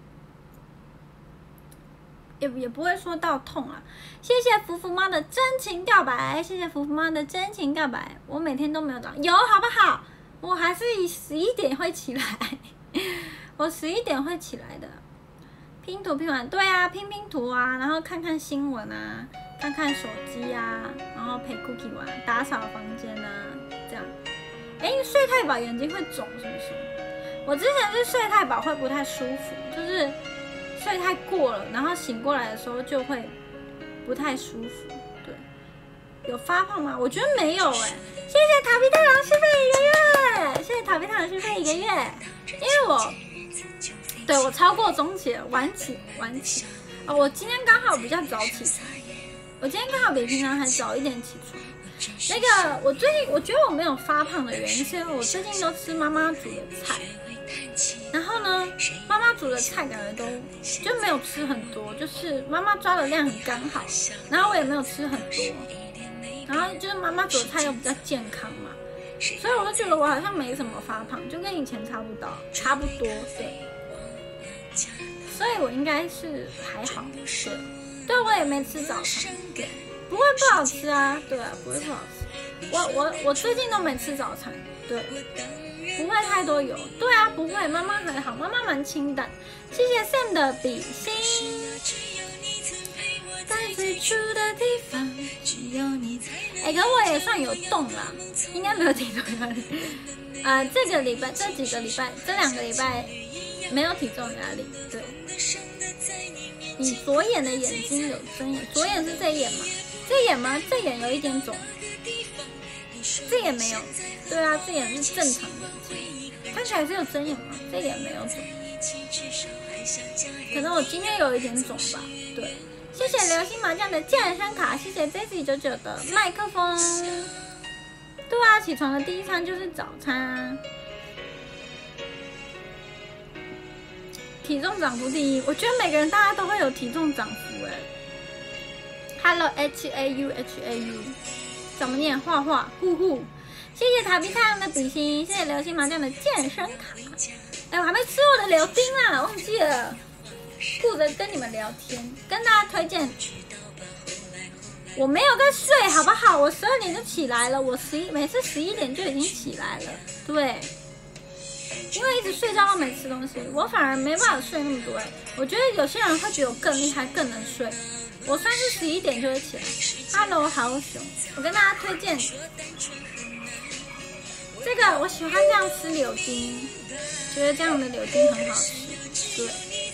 Speaker 1: 也也不会说到痛啊。谢谢福福妈的真情告白，谢谢福福妈的真情告白，我每天都没有早有好不好？我还是十一点会起来，我十一点会起来的。拼图拼完，对啊，拼拼图啊，然后看看新闻啊，看看手机啊，然后陪 Cookie 玩，打扫房间啊，这样。哎，睡太饱眼睛会肿是不是？我之前是睡太饱会不太舒服，就是睡太过了，然后醒过来的时候就会不太舒服。对，有发胖吗？我觉得没有哎、欸。谢谢塔皮太郎续费一个月，谢谢塔皮太郎续费一个月，因为我。对我超过中期了，晚起晚起哦，我今天刚好比较早起床，我今天刚好比平常还早一点起床。那个我最近我觉得我没有发胖的原因，是因为我最近都吃妈妈煮的菜，然后呢，妈妈煮的菜感觉都就没有吃很多，就是妈妈抓的量很刚好，然后我也没有吃很多，然后就是妈妈煮的菜又比较健康嘛，所以我就觉得我好像没什么发胖，就跟以前差不多，差不多对。所以我应该是还好，对，对我也没吃早餐，对，不会不好吃啊，对啊，不会不好吃。我我我最近都没吃早餐，对，不会太多油，对啊，不会，妈妈还好，妈妈蛮清淡。谢谢 Sam 的比心。在最初的地方只有你。哎，可我也算有动啦，应该没有体重压力。呃，这个礼拜这几个礼拜这两个礼拜。没有体重压力，对。你左眼的眼睛有睁眼，左眼是这眼吗？这眼吗？这眼有一点肿，这眼没有。对啊，这眼是正常眼睛，看起来是有睁眼吗？这眼没有肿，可能我今天有一点肿吧。对，谢谢流星麻将的健身卡，谢谢 Jessie 九九的麦克风。对啊， 起床的第一餐就是早餐啊。体重涨幅第一，我觉得每个人大家都会有体重涨幅哎。Hello H A U H A U， 怎么念？画画，呼呼。谢谢塔比太阳的比心，谢谢流星麻将的健身卡。哎，我还没吃我的柳丁啦，忘记了。顾着跟你们聊天，跟大家推荐。我没有在睡，好不好？我十二点就起来了，我十一每次十一点就已经起来了，对。因为一直睡觉都没吃东西，我反而没办法睡那么多哎。我觉得有些人会比我更厉害，更能睡。我算是十一点就会起来。Hello， 好熊，我跟大家推荐这个，我喜欢这样吃柳丁，觉得这样的柳丁很好吃。对。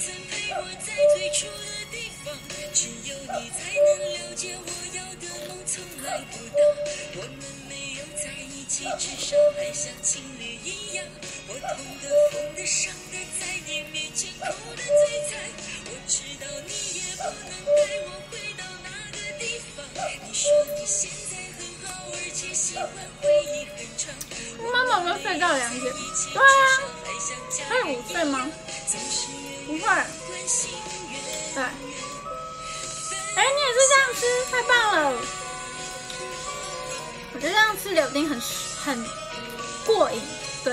Speaker 1: 至少还像情侣一样，我痛的、疯的、伤的，在你面前哭的最惨。我知道你也不能带我回到那个地方。你说你现在很好，而且喜欢回忆很长。妈妈都睡到两点。对啊，会午睡吗？不会。对。哎，你也是这样吃，太棒了！我觉得这样吃柳丁很很过瘾，对。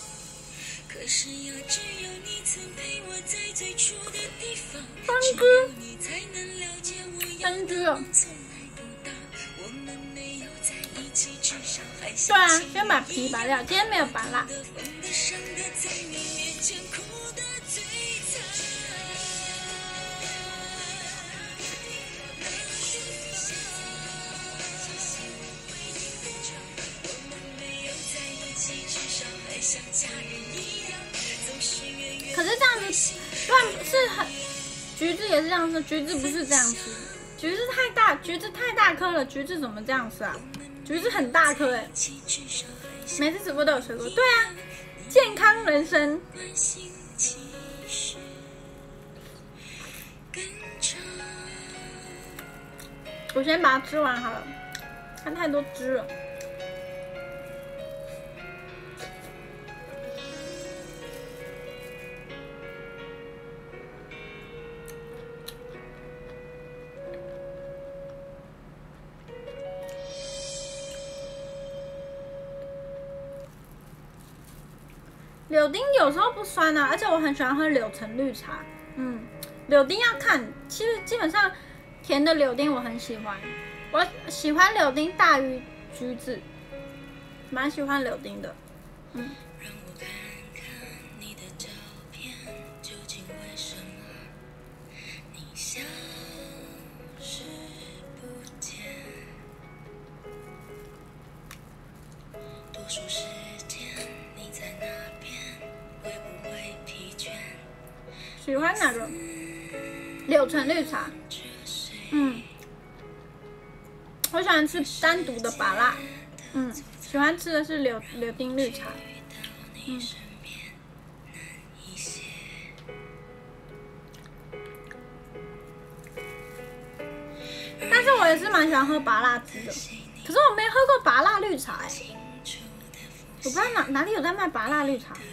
Speaker 1: 番禺，番禺哦。对啊，先把皮拔掉，今天没有拔辣。可是这样子乱是很，橘子也是这样吃，橘子不是这样吃，橘子太大，橘子太大颗了，橘子怎么这样吃啊？橘子很大颗哎，每次直播都有水果，对啊，健康人生。我先把它吃完好了，它太多汁了。柳丁有时候不酸啊，而且我很喜欢喝柳橙绿茶。嗯，柳丁要看，其实基本上甜的柳丁我很喜欢，我喜欢柳丁大于橘子，蛮喜欢柳丁的。嗯。喜欢哪个？柳橙绿茶。嗯，我喜欢吃单独的芭乐。嗯，喜欢吃的是柳柳丁绿茶。嗯。但是我也是蛮喜欢喝芭乐汁的，可是我没喝过芭乐绿茶哎、欸，我不知道哪哪里有在卖芭乐绿茶。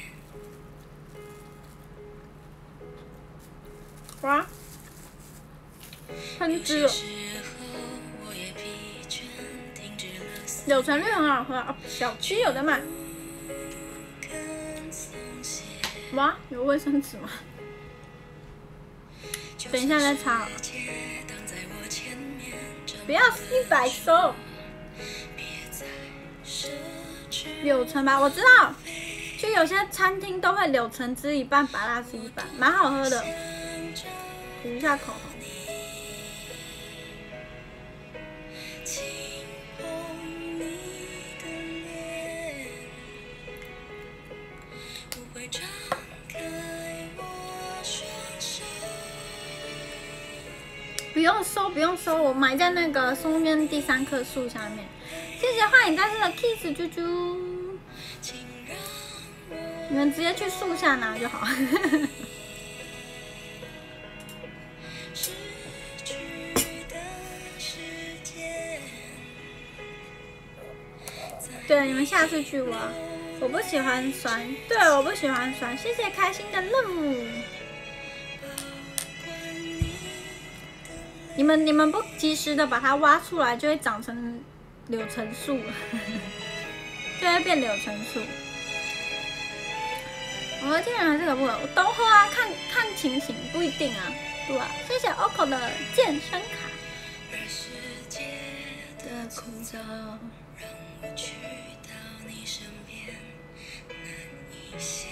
Speaker 1: 哇，喷汁了！柳橙绿很好喝啊，小七有在卖。哇，有卫生纸吗？等一下再擦好了。不要一百收。柳橙吧，我知道，就有些餐厅都会柳橙汁一半，芭乐汁一半，蛮好喝的。涂一下口红。不用收，不用收，我埋在那个松边第三棵树下面。谢谢幻影战士的 kiss 啾啾，你们直接去树下拿就好。 对，你们下次去挖。我不喜欢酸，对，我不喜欢酸。谢谢开心的任务。你们你们不及时的把它挖出来，就会长成柳橙树了，就会变柳橙树。我的天啊，这个不可，我都喝啊，看看情形，不一定啊，对吧？谢谢 Oko 的健身卡。的枯燥让我去到你身边难一些。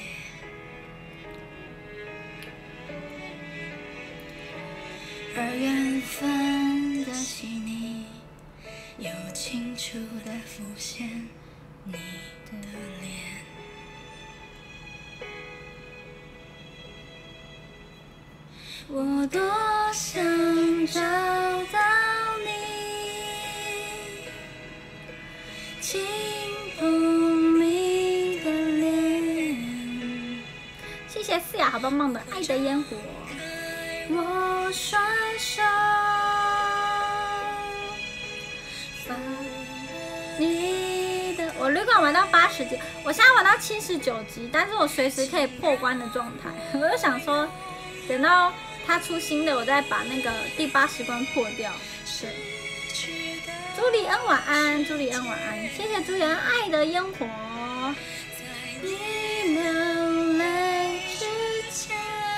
Speaker 1: 而缘分的细腻，又清楚地浮现你的脸。我多想找到你，轻碰你的脸。谢谢思雅，好棒棒的爱的烟火。我双手把你的，我旅馆玩到八十级，我现在玩到七十九级，但是我随时可以破关的状态。我就想说，等到他出新的，我再把那个第八十关破掉。对，朱莉恩晚安，朱莉恩晚安，谢谢朱莉恩爱的烟火。一流泪之前，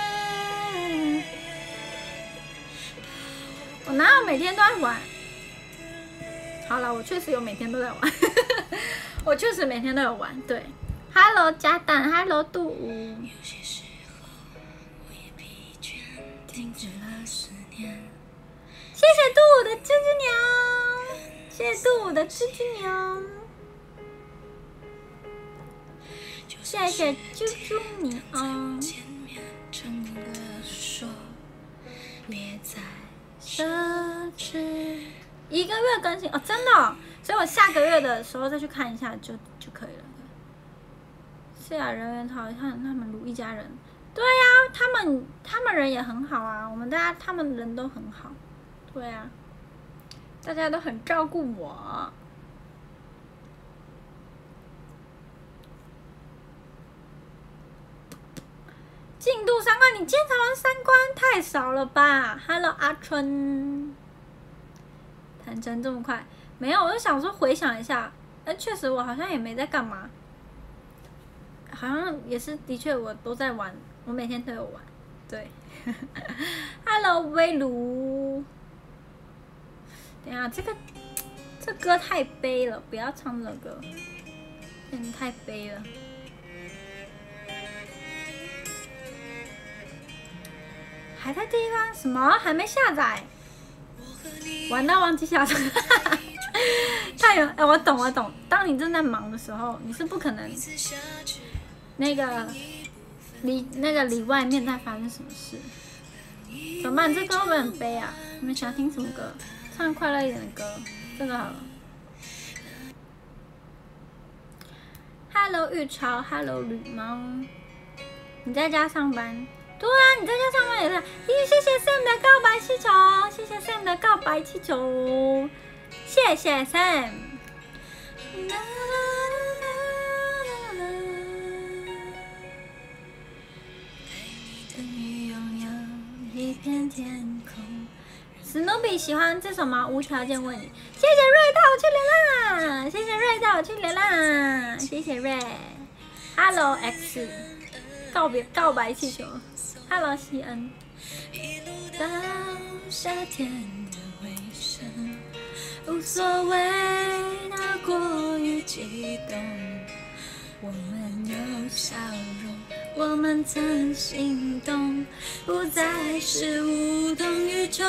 Speaker 1: 我哪有每天都在玩？好了，我确实有每天都在玩，我确实每天都有玩。对 ，Hello 加蛋 ，Hello 杜吴。停止了思念。谢谢杜武的吱吱鸟，谢谢杜武的吱吱鸟，谢谢啾啾鸟。真的说，别再奢侈。一个月更新哦，真的、哦，所以我下个月的时候再去看一下就就可以了。是啊，人缘好，看他们如一家人。对呀、啊，他们他们人也很好啊，我们大家他们人都很好，对啊，大家都很照顾我。进度三关，你今天才玩三关，太少了吧 ？Hello 阿春，谈成这么快？没有，我就想说回想一下，哎，确实我好像也没在干嘛，好像也是的确我都在玩。我每天都有玩，对。Hello， 威卢。等一下，这个这歌太悲了，不要唱这首歌，嗯，太悲了。还在第一关？什么？还没下载？玩到忘记下载。太有，哎，我懂，我懂。当你正在忙的时候，你是不可能那个。离那个离外面在发生什么事？怎么办？这歌会不会很悲啊？你们想听什么歌？唱快乐一点的歌，这个好了。Hello 玉超 ，Hello 吕猫，你在家上班？对啊，你在家上班也是。咦，谢谢 Sam 的告白气球，谢谢 Sam 的告白气球，谢谢 Sam。一片天空。史努比喜欢这首吗？无条件为你。谢谢瑞带我去流浪，谢谢瑞带我去流浪，谢谢瑞。Hello X， 告别告白气球。Hello 西恩。到夏天的尾声，无所谓那过于激动，我们有笑容。我们曾心动，不再是无动于衷。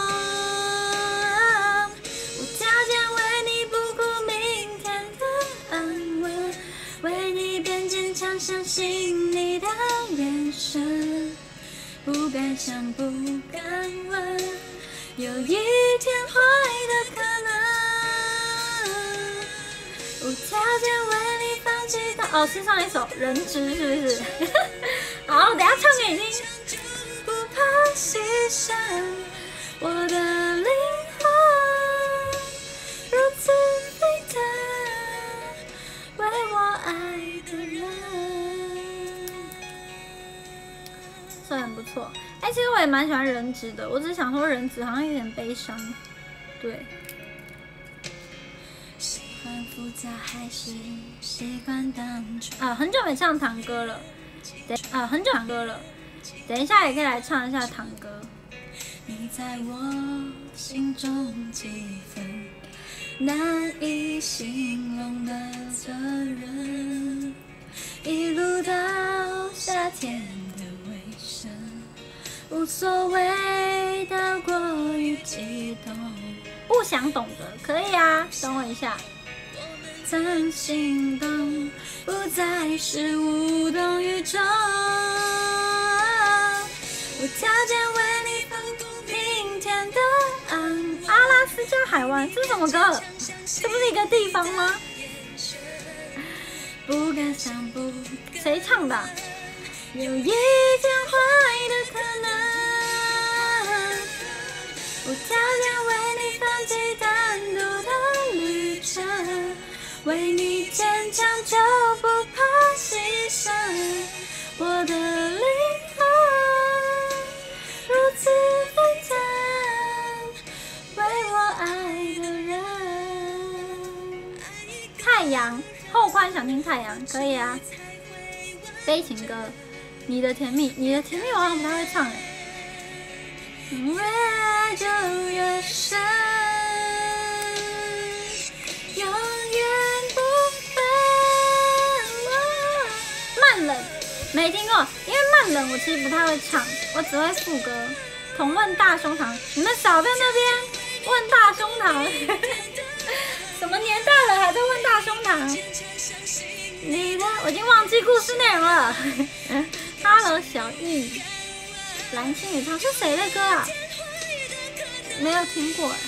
Speaker 1: 无条件为你不顾明天的安稳，为你变坚强，相信你的眼神。不敢想，不敢问，有一天坏的可能。无条件为你放弃的。哦，是上一首《人质》是不是？好，等一下唱给你听。不怕牺牲，我的灵魂如此沸腾， 爱的人。这很不错。哎、欸，其实我也蛮喜欢人质的，我只是想说人质好像有点悲伤。对。喜欢复杂还是习惯单纯？啊，很久没唱堂歌了。等啊，很久唱歌了。等一下也可以来唱一下堂歌。你在我心中几分难以形容的责任，一路到夏天的尾声，无所谓的过于激动。不想懂的可以啊，等我一下。曾心动，不再是无动于衷。无条件为你放过明天的安。阿拉斯加海湾，这是什么歌？这不是一个地方吗？不敢想不，谁唱的？有一天坏的可能。无条件为你放弃单独的旅程，为你坚强就不怕牺牲。我的灵魂如此沸腾，为我爱的人。太阳，后宽想听太阳，可以啊。悲情歌，你的甜蜜，你的甜蜜我好像不太会唱哎。越爱就越深，永远不分。慢冷没听过，因为慢冷我其实不太会唱，我只会副歌。同问大胸膛，你们少在那边问大胸膛，什么年代了还在问大胸膛？你的我已经忘记故事内容了。Hello 小易。蓝心宇唱是谁的歌啊？没有听过哎。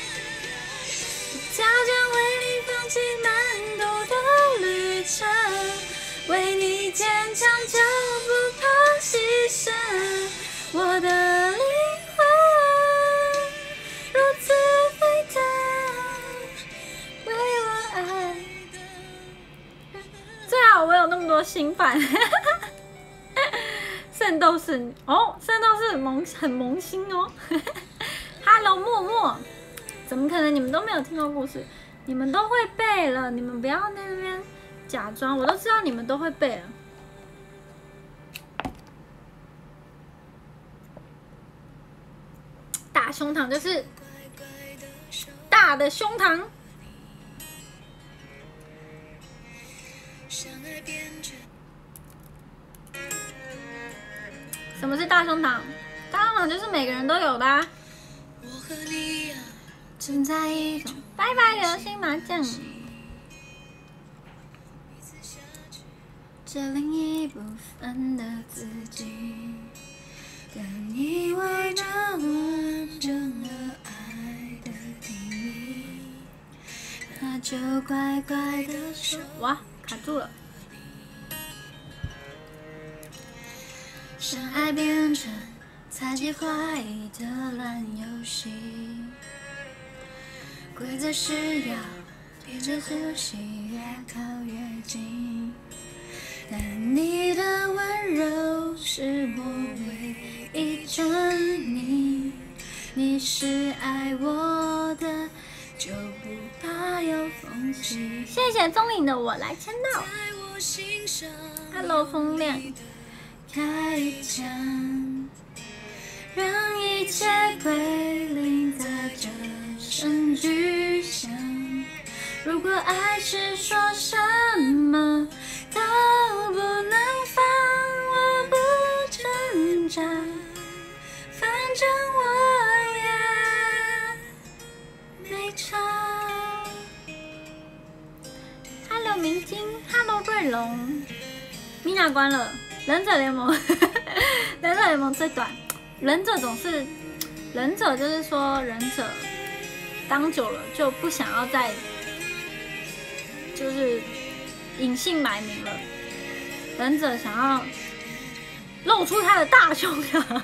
Speaker 1: 条件为你放弃难度的旅程，为你坚强就不怕牺牲。我的灵魂如此沸腾，为我爱的。最好我有那么多新番。圣斗士哦，圣斗士萌很萌新哦。Hello 默默，怎么可能你们都没有听过故事？你们都会背了，你们不要在那边假装，我都知道你们都会背了。大胸膛就是大的胸膛。什么是大胸膛？大胸膛就是每个人都有的啊。我和你啊，正在一种拜拜流星麻将。这另一部分的自己，跟你为这完整的爱的定义，那就乖乖的说。哇，卡住了。让爱变成猜忌怀疑的烂游戏，规则是要贴着呼吸越靠越近，但你的温柔是我唯一真理，你是爱我的就不怕有缝隙。谢谢钟颖的我来签到。Hello 风亮。开一枪，让一切归零，在这声巨响。如果爱是说什么都不能放，我不挣扎，反正我也没差。Hello 明晶 ，Hello 瑞龙，米娜关了。忍者联盟，忍者联盟最短。忍者总是，忍者就是说，忍者当久了就不想要再，就是隐姓埋名了。忍者想要露出他的大胸膛。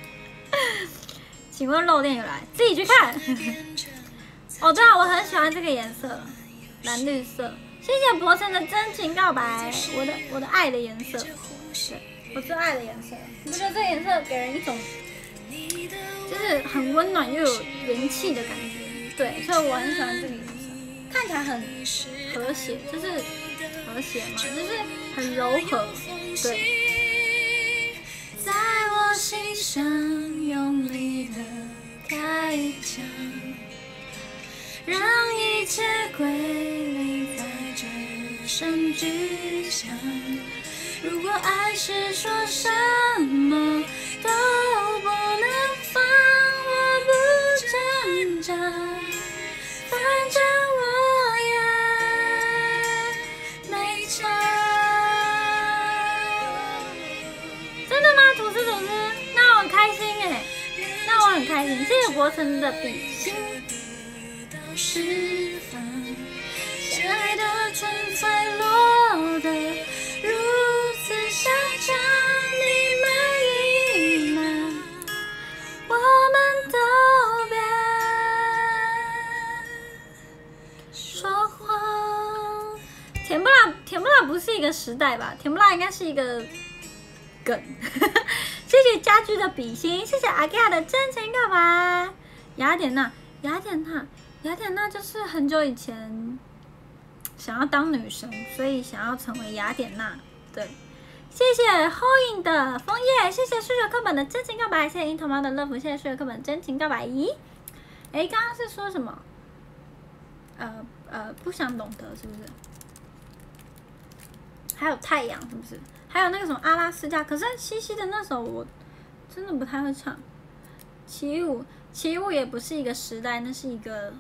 Speaker 1: 请问漏电有来？自己去看。哦，对啊，我很喜欢这个颜色，蓝绿色。谢谢谢博成的真情告白，我的我的爱的颜色，对，我最爱的颜色。你不觉得这颜色给人一种就是很温暖又有元气的感觉？对，所以我很喜欢这个颜色，看起来很和谐，就是和谐嘛，就是很柔和，对。在我心上用力的开枪，让一切归零，在这声巨响。如果爱是说什么都不能放，我不挣扎，反正我也没差。真的吗？吐司吐司，那我很开心哎，那我很开心。谢谢博成的比心。释放，相爱的纯粹落得如此想将你们隐瞒，我们都别说谎。甜不辣，甜不辣不是一个时代吧？甜不辣应该是一个梗。谢谢家居的比心，谢谢阿盖的真情告白。雅典娜，雅典娜。雅典娜就是很久以前想要当女神，所以想要成为雅典娜。对，谢谢 Hoing 的枫叶，谢谢数学课本的真情告白，谢谢樱桃猫的乐福，谢谢数学课本真情告白。咦，哎，刚刚是说什么？呃呃，不想懂得是不是？还有太阳是不是？还有那个什么阿拉斯加，可是西西的那首我真的不太会唱。起舞，起舞也不是一个时代，那是一个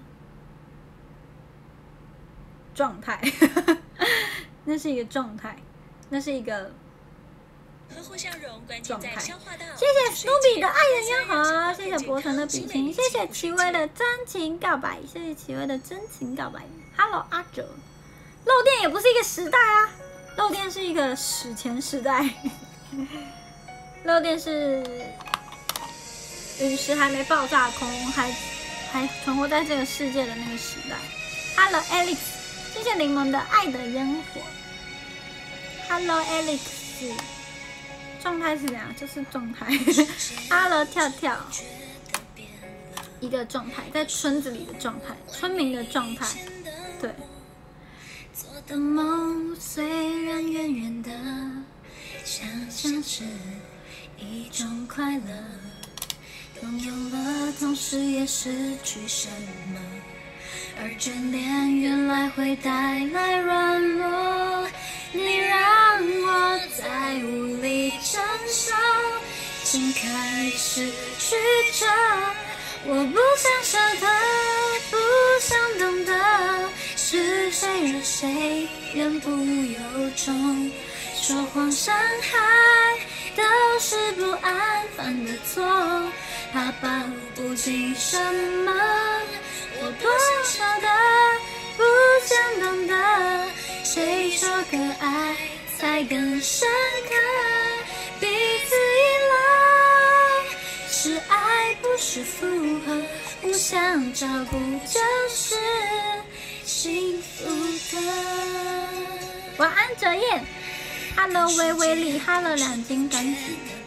Speaker 1: 状态，那是一个状态，那是一个状态。谢谢苏比的爱人烟火，谢谢博成的比心，谢谢齐薇的真情告白，谢谢齐薇的真情告白。Hello 阿哲，漏电也不是一个时代啊，漏电是一个史前时代，漏电是陨石还没爆炸空，还还存活在这个世界的那个时代。Hello Alex， 谢谢柠檬的爱的烟火。Hello Alex， 状态是怎样？就是状态。Hello 跳跳，一个状态，在村子里的状态，村民的状态，对。做的梦虽然远远的，想象是一种快乐。拥有了，同时也失去什么？而眷恋原来会带来软弱，你让我再无力承受，心开始曲折。我不想舍得，不想懂得，是谁惹谁，言不由衷，说谎伤害，都是不安犯的错。怕报不尽什么，我多舍得，不想懂得，谁说可爱才更深刻？彼此依赖是爱，不是附和，互相照顾就是幸福的。晚安哲彦 ，Hello 微微丽 ，Hello 两斤柑橘。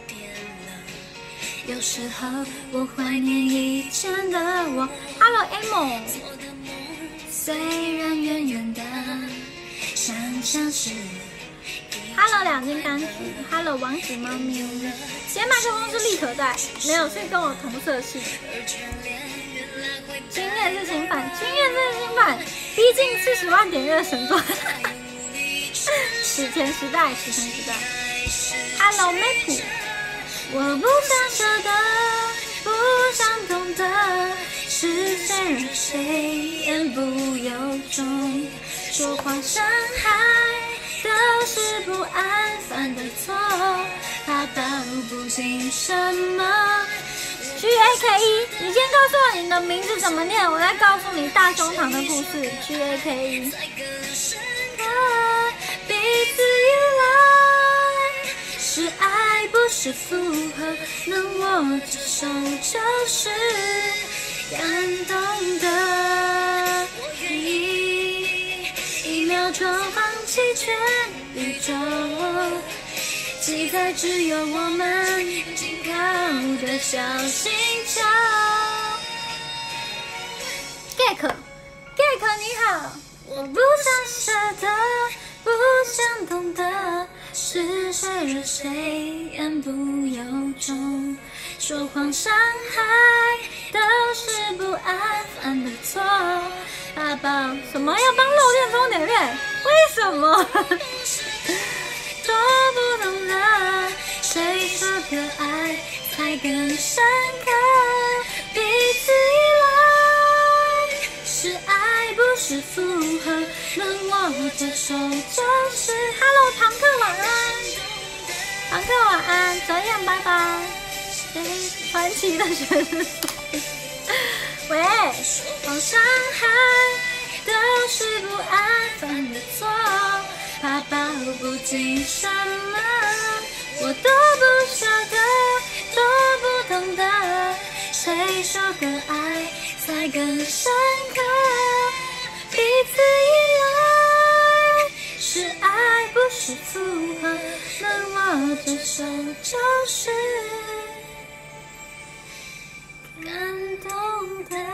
Speaker 1: 有时候我怀念以前的我 ，Hello Amo， 虽然远远的，想象是 ，Hello 两斤柑橘 ，Hello 王子猫咪，今天麦克风是立可带，没有是跟我同色系。经验是新版，经验是新版，逼近四十万点阅的神作，史前时代，史前时代 ，Hello Map。我不想舍得，不想懂得，是谁惹谁，言不由衷，说谎伤害，都是不安犯的错，怕道不尽什么。G A K E， 你先告诉我你的名字怎么念，我再告诉你大胸膛的故事。G A K E， 彼此依赖。是爱，不是附和，能握着手就是感动的。一一秒小船放弃全宇宙，记载只有我们紧靠的小星球。Gek，Gek 你好，我不想舍得，不想懂得，是谁惹谁言不由衷，说谎伤害都是不安犯的错。爸爸，什么要帮漏电充点电？为什么？做不懂的，谁说的爱才更深刻？彼此依赖是爱，不是附和，能握着手就是。Hello， 庞克晚安，庞克晚安，泽燕拜拜。传奇的旋律。喂，谎伤害都是不安犯的错，怕抱不紧什么，我都不舍得，都不懂得，谁说的爱才更深刻？彼此依赖是爱，不是附和，能握着手就是感动的。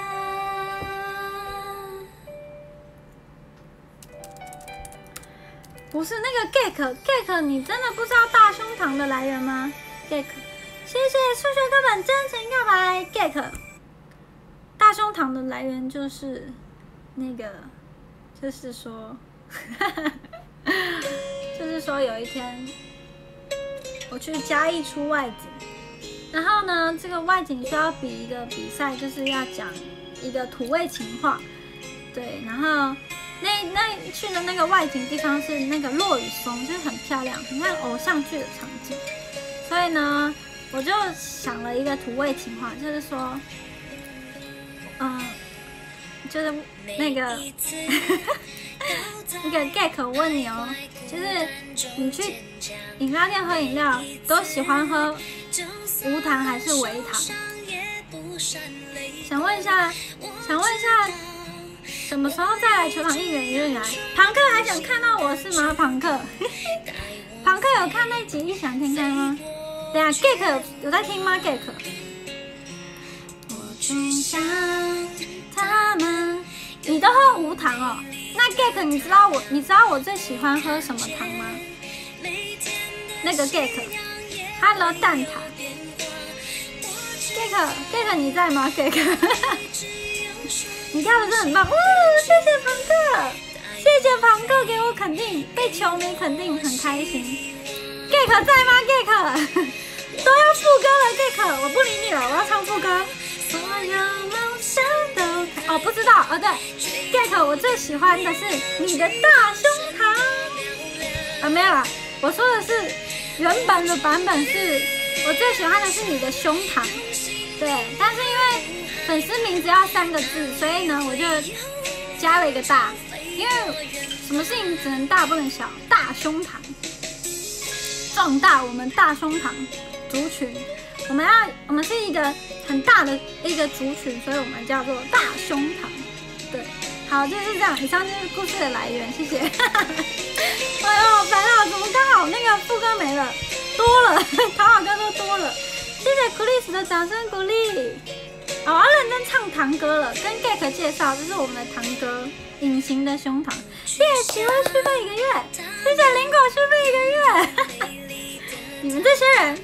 Speaker 1: 不是那个 Gek Gek， 你真的不知道大胸膛的来源吗 ？Gek， 谢谢数学课本真情告白 Gek。大胸膛的来源就是那个，就是说，就是说有一天我去嘉义出外景，然后呢，这个外景需要比一个比赛，就是要讲一个土味情话，对，然后。那那去的那个外景地方是那个落雨松，就是很漂亮，很像偶像剧的场景。所以呢，我就想了一个土味情话，就是说，嗯，就是那个那个 Gek 我问你哦，就是你去饮料店喝饮料，都喜欢喝无糖还是微糖？想问一下，想问一下。什么时候再来球场一圆一日来？庞克还想看到我是吗？庞克，庞克有看那集异想天开吗？等下 Gek 有在听吗 ？Gek， 我总想他们，你都喝无糖哦？那 Gek 你知道我，你知道我最喜欢喝什么糖吗？那个 Gek，Hello 蛋挞 ，Gek Gek 你在吗 ？Gek。你跳的真的很棒，哇！谢谢庞克，谢谢庞克给我肯定，被球迷肯定很开心。Gek 在吗 ？Gek 都要副歌了 ，Gek 我不理你了，我要唱副歌。所有梦想都开哦，不知道哦，对 ，Gek 我最喜欢的是你的大胸膛啊，没有啦，我说的是原本的版本是，我最喜欢的是你的胸膛，对，但是因为。粉丝名字要三个字，所以呢，我就加了一个大，因为什么事情只能大不能小，大胸膛，壮大我们大胸膛族群，我们要我们是一个很大的一个族群，所以我们叫做大胸膛。对，好，就是这样，以上就是故事的来源，谢谢。哎呦，好烦啊，怎么刚好那个副歌没了，多了，讨好歌都多了，谢谢 Chris 的掌声鼓励。哦、我要认真唱堂歌了，跟 Gek 介绍，这是我们的堂歌，隐形的胸膛。谢谢奇威续费一个月，谢谢林果续费一个月。你们这些人，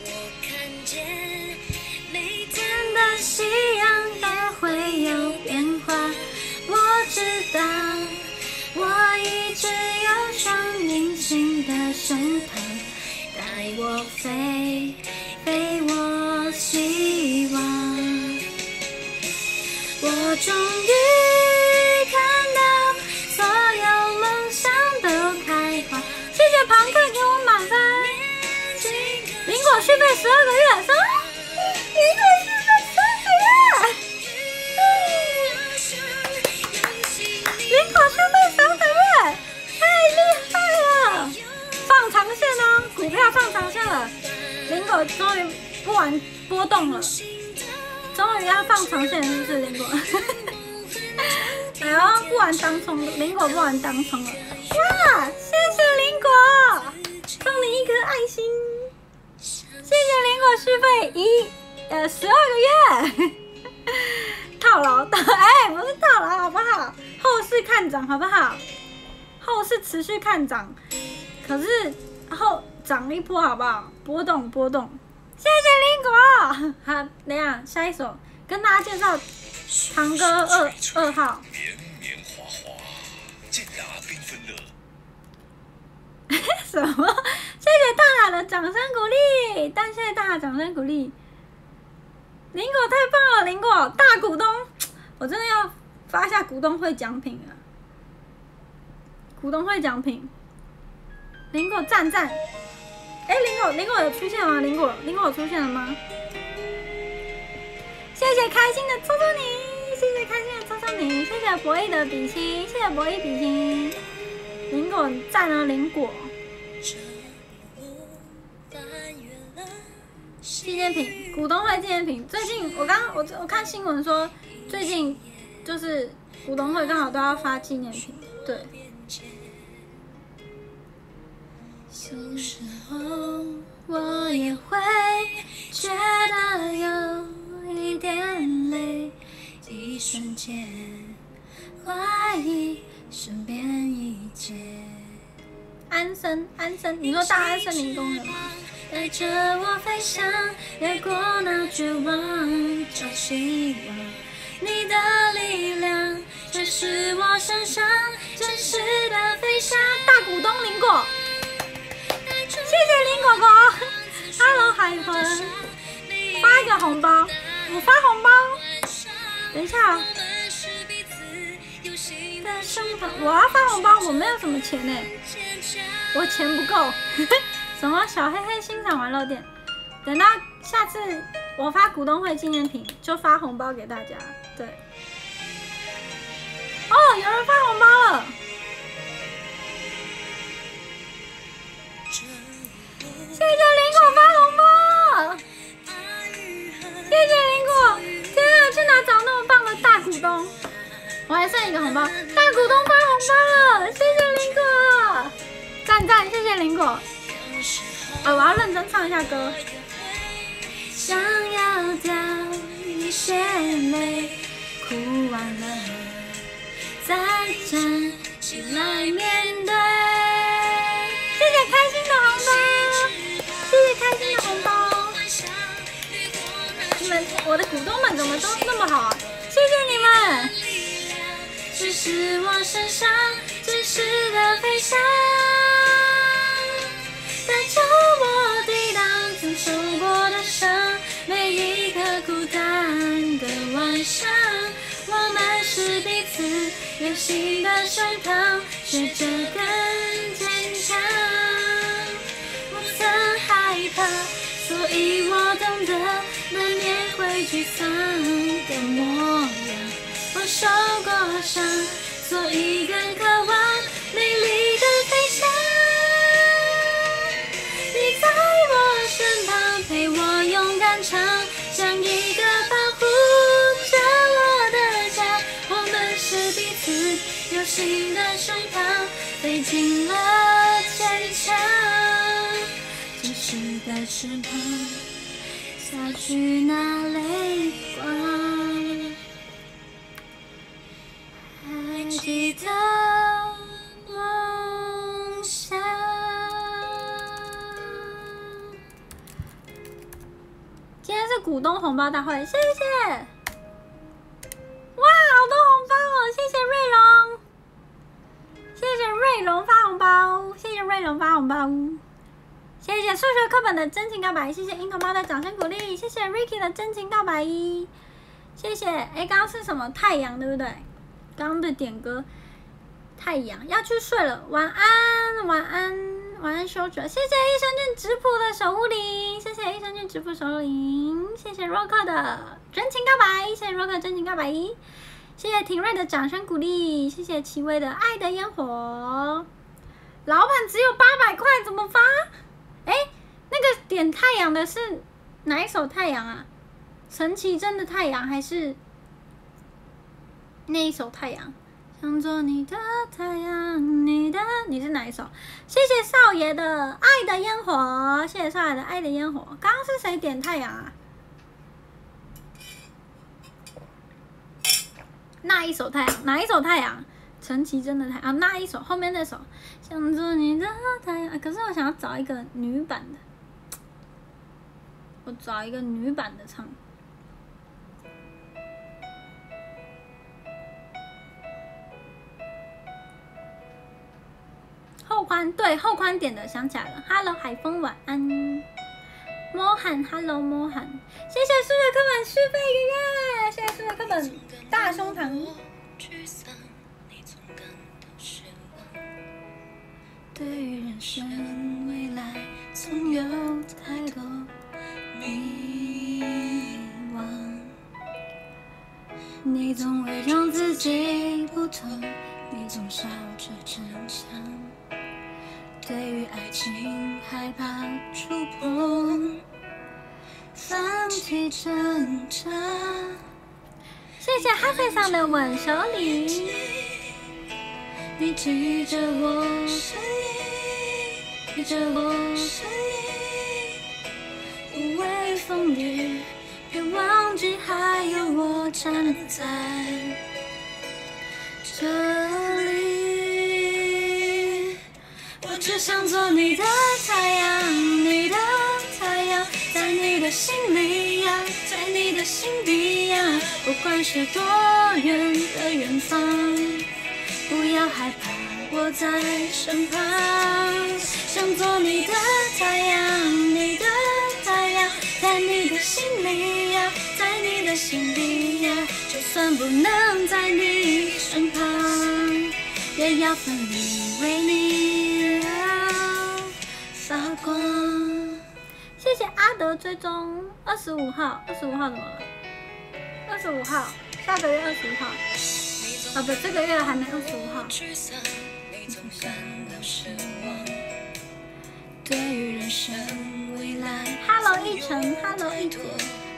Speaker 1: 每天的夕阳都会有变化，我知道，我一直有双隐形的胸膛，带我飞，飞我希望。我终于看到所有梦想都开花，谢谢庞克给我满分。苹果续费十二个月，什么？苹果续费十二个月？苹果续费十二个月，太厉害了！放长线哦，股票放长线了，苹果终于不玩波动了。终于要放长线，是不是林果？哎呦，不玩当冲，林果不玩当冲了。 一呃十二个月，套牢的哎，不是套牢好不好？后市看涨好不好？后市持续看涨，可是后涨一波好不好？波动波动，谢谢林果。好，等一下下一首跟大家介绍堂哥二二号。
Speaker 2: 绵绵花花，健雅缤纷乐。
Speaker 1: 什么？谢谢大海的掌声鼓励，但谢谢大海掌声鼓励。林果太棒了，林果大股东，我真的要发下股东会奖品了。股东会奖品，林果赞赞。哎，林果林果有出现吗？林果林果有出现了吗？谢谢开心的抽抽你，谢谢开心的抽抽你，谢谢博弈的比心，谢谢博弈比心。林果赞啊，林果。纪念品，股东会纪念品。最近我刚我我看新闻说，最近就是股东会刚好都要发纪念品，对。有时候我也会觉得有一点累，一瞬间怀疑身边一切。安森，安森，你说大安森林公园吗？带着我飞翔，越过那绝望，找希望。你的力量却是我身上真实的飞翔。大股东林果，谢谢林果果。Hello 海豚，发一个红包，我发红包。等一下哦。我要发红包，我没有什么钱呢，我钱不够。什么小黑黑欣赏玩乐店？等到下次我发股东会纪念品，就发红包给大家。对，哦，有人发红包了。谢谢林果发红包，谢谢林果。天啊，去哪找那么棒的大股东？我还剩一个红包，大股东发红包了，谢谢林果，赞赞，谢谢林果。哦，我要认真唱一下歌。想要掉一些泪，哭完了再站起来面对。谢谢开心的红包，谢谢开心的红包。你们，我的股东们怎么都那么好啊？谢谢你们。只是我身上真实的飞翔，带着我抵挡曾受过的伤，每一个孤单的晚上，我们是彼此有心的胸膛，学着更坚强。我曾害怕，所以我懂得难免会沮丧的模样。我受过伤，所以更渴望美丽的飞翔。你在我身旁，陪我勇敢唱，像一个保护着我的家。我们是彼此有心的胸膛，飞进了坚强。真实的翅膀，下去那泪光。还记得梦想。今天是股东红包大会，谢谢！哇，好多红包哦！谢谢瑞龙，谢谢瑞龙发红包，谢谢瑞龙发红包，谢谢数学课本的真情告白，谢谢樱桃猫的掌声鼓励，谢谢 Ricky 的真情告白，谢谢。哎，刚刚是什么？太阳对不对？刚刚的点歌，太阳要去睡了，晚安，晚安，晚安，休着。谢谢益生菌质朴的守护灵，谢谢益生菌质朴守护灵，谢谢 Rock 的真情告白，谢谢 Rock 真情告白，谢谢廷瑞的掌声鼓励，谢谢齐薇的爱的烟火。老板只有八百块，怎么发？哎，那个点太阳的是哪一首太阳啊？陈绮贞的太阳还是？那一首太阳，想做你的太阳，你的你是哪一首？谢谢少爷的爱的烟火，谢谢少爷的爱的烟火。刚刚是谁点太阳啊？ 那一首太阳，哪一首太阳？陈绮贞的太阳啊，那一首后面那首，想做你的太阳。可是我想要找一个女版的，我找一个女版的唱。后宽对后宽点的想起来了 ，Hello 海风晚安，莫喊 Hello 莫喊，谢谢数学课本续费一个月，谢谢数学课本大胸膛。对于人生未来，总有太多迷惘，你总伪装自己不同，你总笑着逞强。对于爱情害怕触碰，放弃挣扎。谢谢哈菲桑的吻手礼。你记着我声音，记着我声音，无畏风雨，别忘记还有我站在这里。我只想做你的太阳，你的太阳，在你的心里呀，在你的心底呀，不管是多远的远方，不要害怕，我在身旁。想做你的太阳，你的太阳，在你的心里呀，在你的心底呀，就算不能在你身旁，也要奋力为你而发光。谢谢阿德追踪二十五号，二十五号怎么了？二十五号，下个月二十五号。哦不，这个月还没二十五号。对于人生未来 ，Hello 一晨 ，Hello 一姐。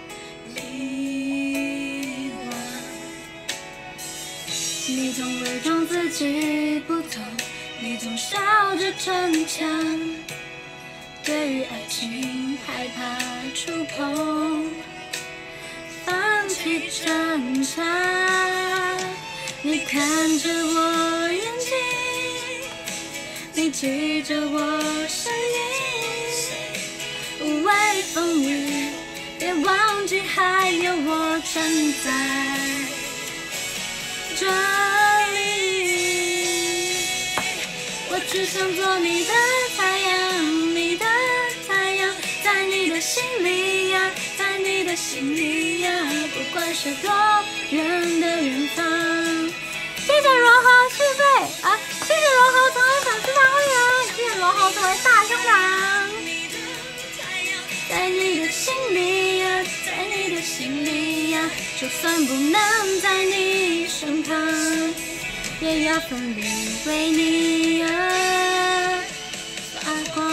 Speaker 1: 你总伪装自己不懂，你总笑着逞强。对于爱情害怕触碰，放弃挣扎。你看着我眼睛，你记着我声音，无畏风雨，别忘记还有我站在这里。我只想做你的太阳，你的太阳，在你的心里呀，在你的心里呀，不管是多远的远方。谢谢柔和续费啊！谢谢柔和成为粉丝团会员，谢谢柔和成为大胸膛。在你的心里呀，在你的心里呀，就算不能在你身旁，也要奋力为你而发光。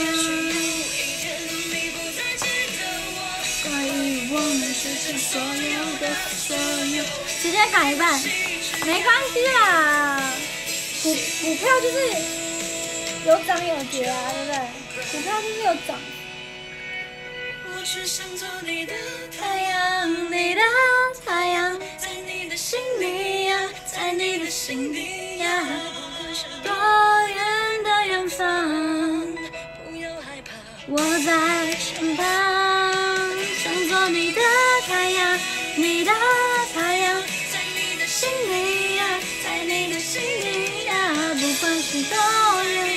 Speaker 1: 怪遗忘之前所有的所有，时间赶一半。没关系啦，股股票就是有涨有跌啊，对不对？股票就是有涨。我只想做你的太阳，你的太阳，在你的心里呀，在你的心里呀，多远的远方，不要害怕，我在身旁。想做你的太阳，你的太阳。心里呀，在你的心里呀，不管是多远，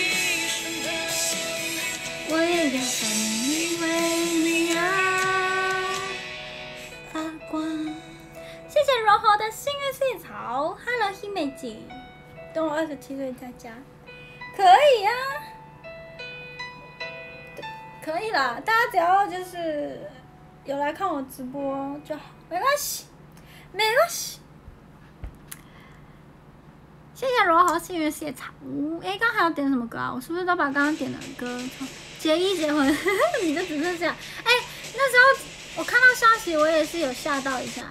Speaker 1: 我也要奋力为你而发光。谢谢柔和的幸运细草 ，Hello 希美姐，等我二十七岁再加，可以呀、啊，可以啦，大家只要就是有来看我直播就好，没关系，没关系。谢谢柔和幸运谢草屋。哎，刚还要点什么歌啊？我是不是都把刚刚点的歌结衣结婚？你就只剩下哎，那时候我看到消息，我也是有吓到一下，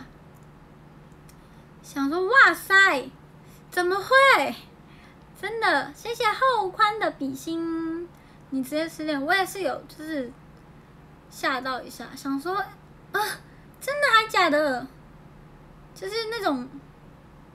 Speaker 1: 想说哇塞，怎么会？真的，谢谢后宽的比心，你直接失恋，我也是有就是吓到一下，想说啊，真的还假的？就是那种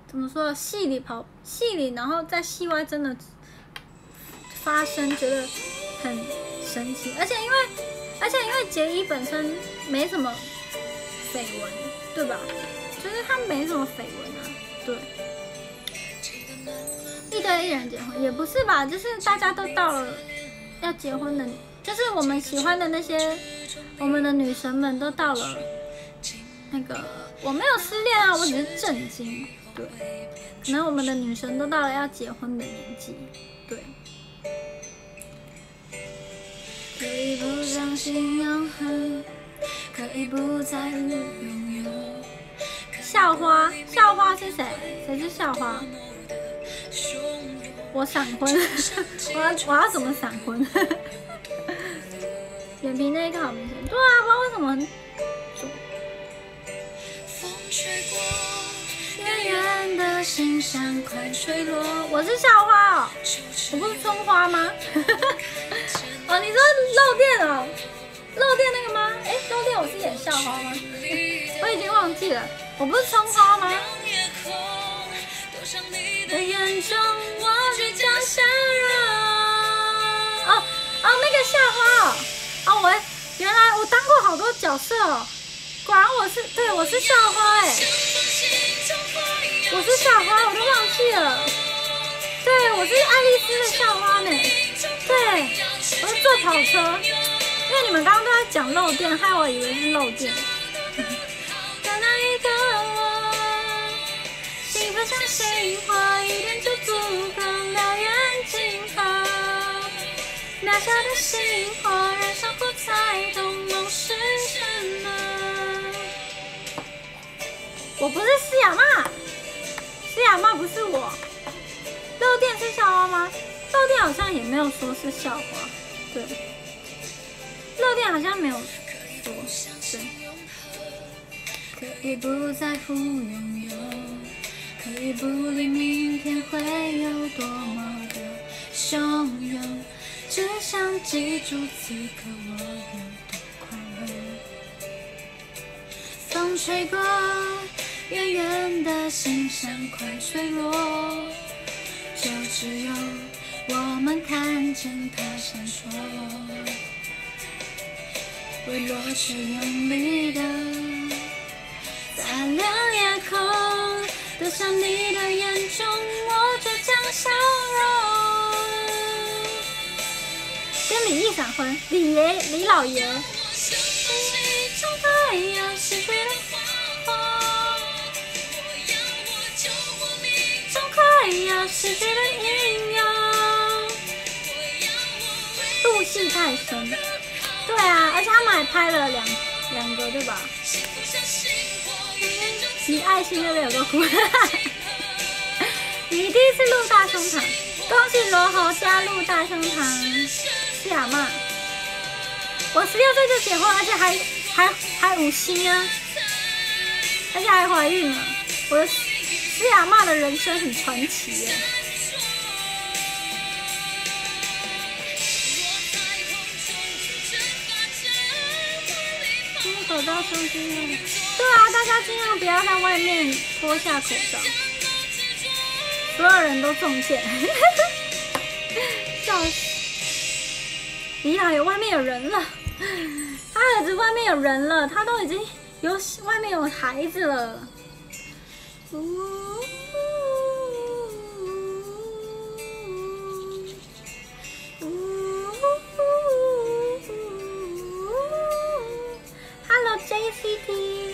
Speaker 1: 怎么说？戏里跑戏里，然后在戏外真的发生，觉得很神奇。而且因为而且因为杰伊本身没什么绯闻，对吧？就是他没什么绯闻啊，对。一堆艺人结婚也不是吧？就是大家都到了要结婚的，就是我们喜欢的那些我们的女神们都到了那个，我没有失恋啊，我只是震惊。对，可能我们的女神都到了要结婚的年纪，对。可以不相信永恒，可以不在乎拥有。校花，校花是谁？谁是校花？我闪婚，我要我要怎么闪婚？眼皮那一个好明显，对啊，不知道为什么很肿。远远的心像快坠落。我是校花哦，我不是春花吗？哦，你说漏电哦，漏电那个吗？哎，漏电我是演校花吗？我已经忘记了，我不是春花吗？的眼中我倔强相拥。哦哦，那个校花哦，哦我原来我当过好多角色哦，果然我是对我是校花哎，我是校花我都忘记了，对我是爱丽丝的校花呢，对，我是坐跑车，因为你们刚刚都在讲漏电，害我以为是漏电。在那一个我。幸福像星火，一点就足够燎原尽头。渺小的星火，燃烧后才懂梦是什么。我不是施雅玛，施雅玛不是我。漏电是校花吗？漏电好像也没有说是校花，对。漏电好像没有说，对。可以不在乎拥有。可以不理明天会有多么的汹涌，只想记住此刻我有多快乐。风吹过，远远的心像快坠落，就只有我们看见它闪烁，微弱却用力的擦亮夜空。多想你的眼中，我倔强笑容。跟李毅闪婚，李爷，李老爷。入戏太深，对啊，而且他们还拍了两两个，对吧？你爱心那边有个哭，你第一次录大胸膛，恭喜罗侯加入大胸膛，是亚妈。我十六岁就结婚，而且还还还五星啊，而且还怀孕了。我的是亚妈的人生很传奇耶。口罩胸肌内，对啊，大家尽量不要在外面脱下口罩，所有人都中箭，笑死！李老爷外面有人了，他儿子外面有人了，他都已经有外面有孩子了。呜 Hello J C T，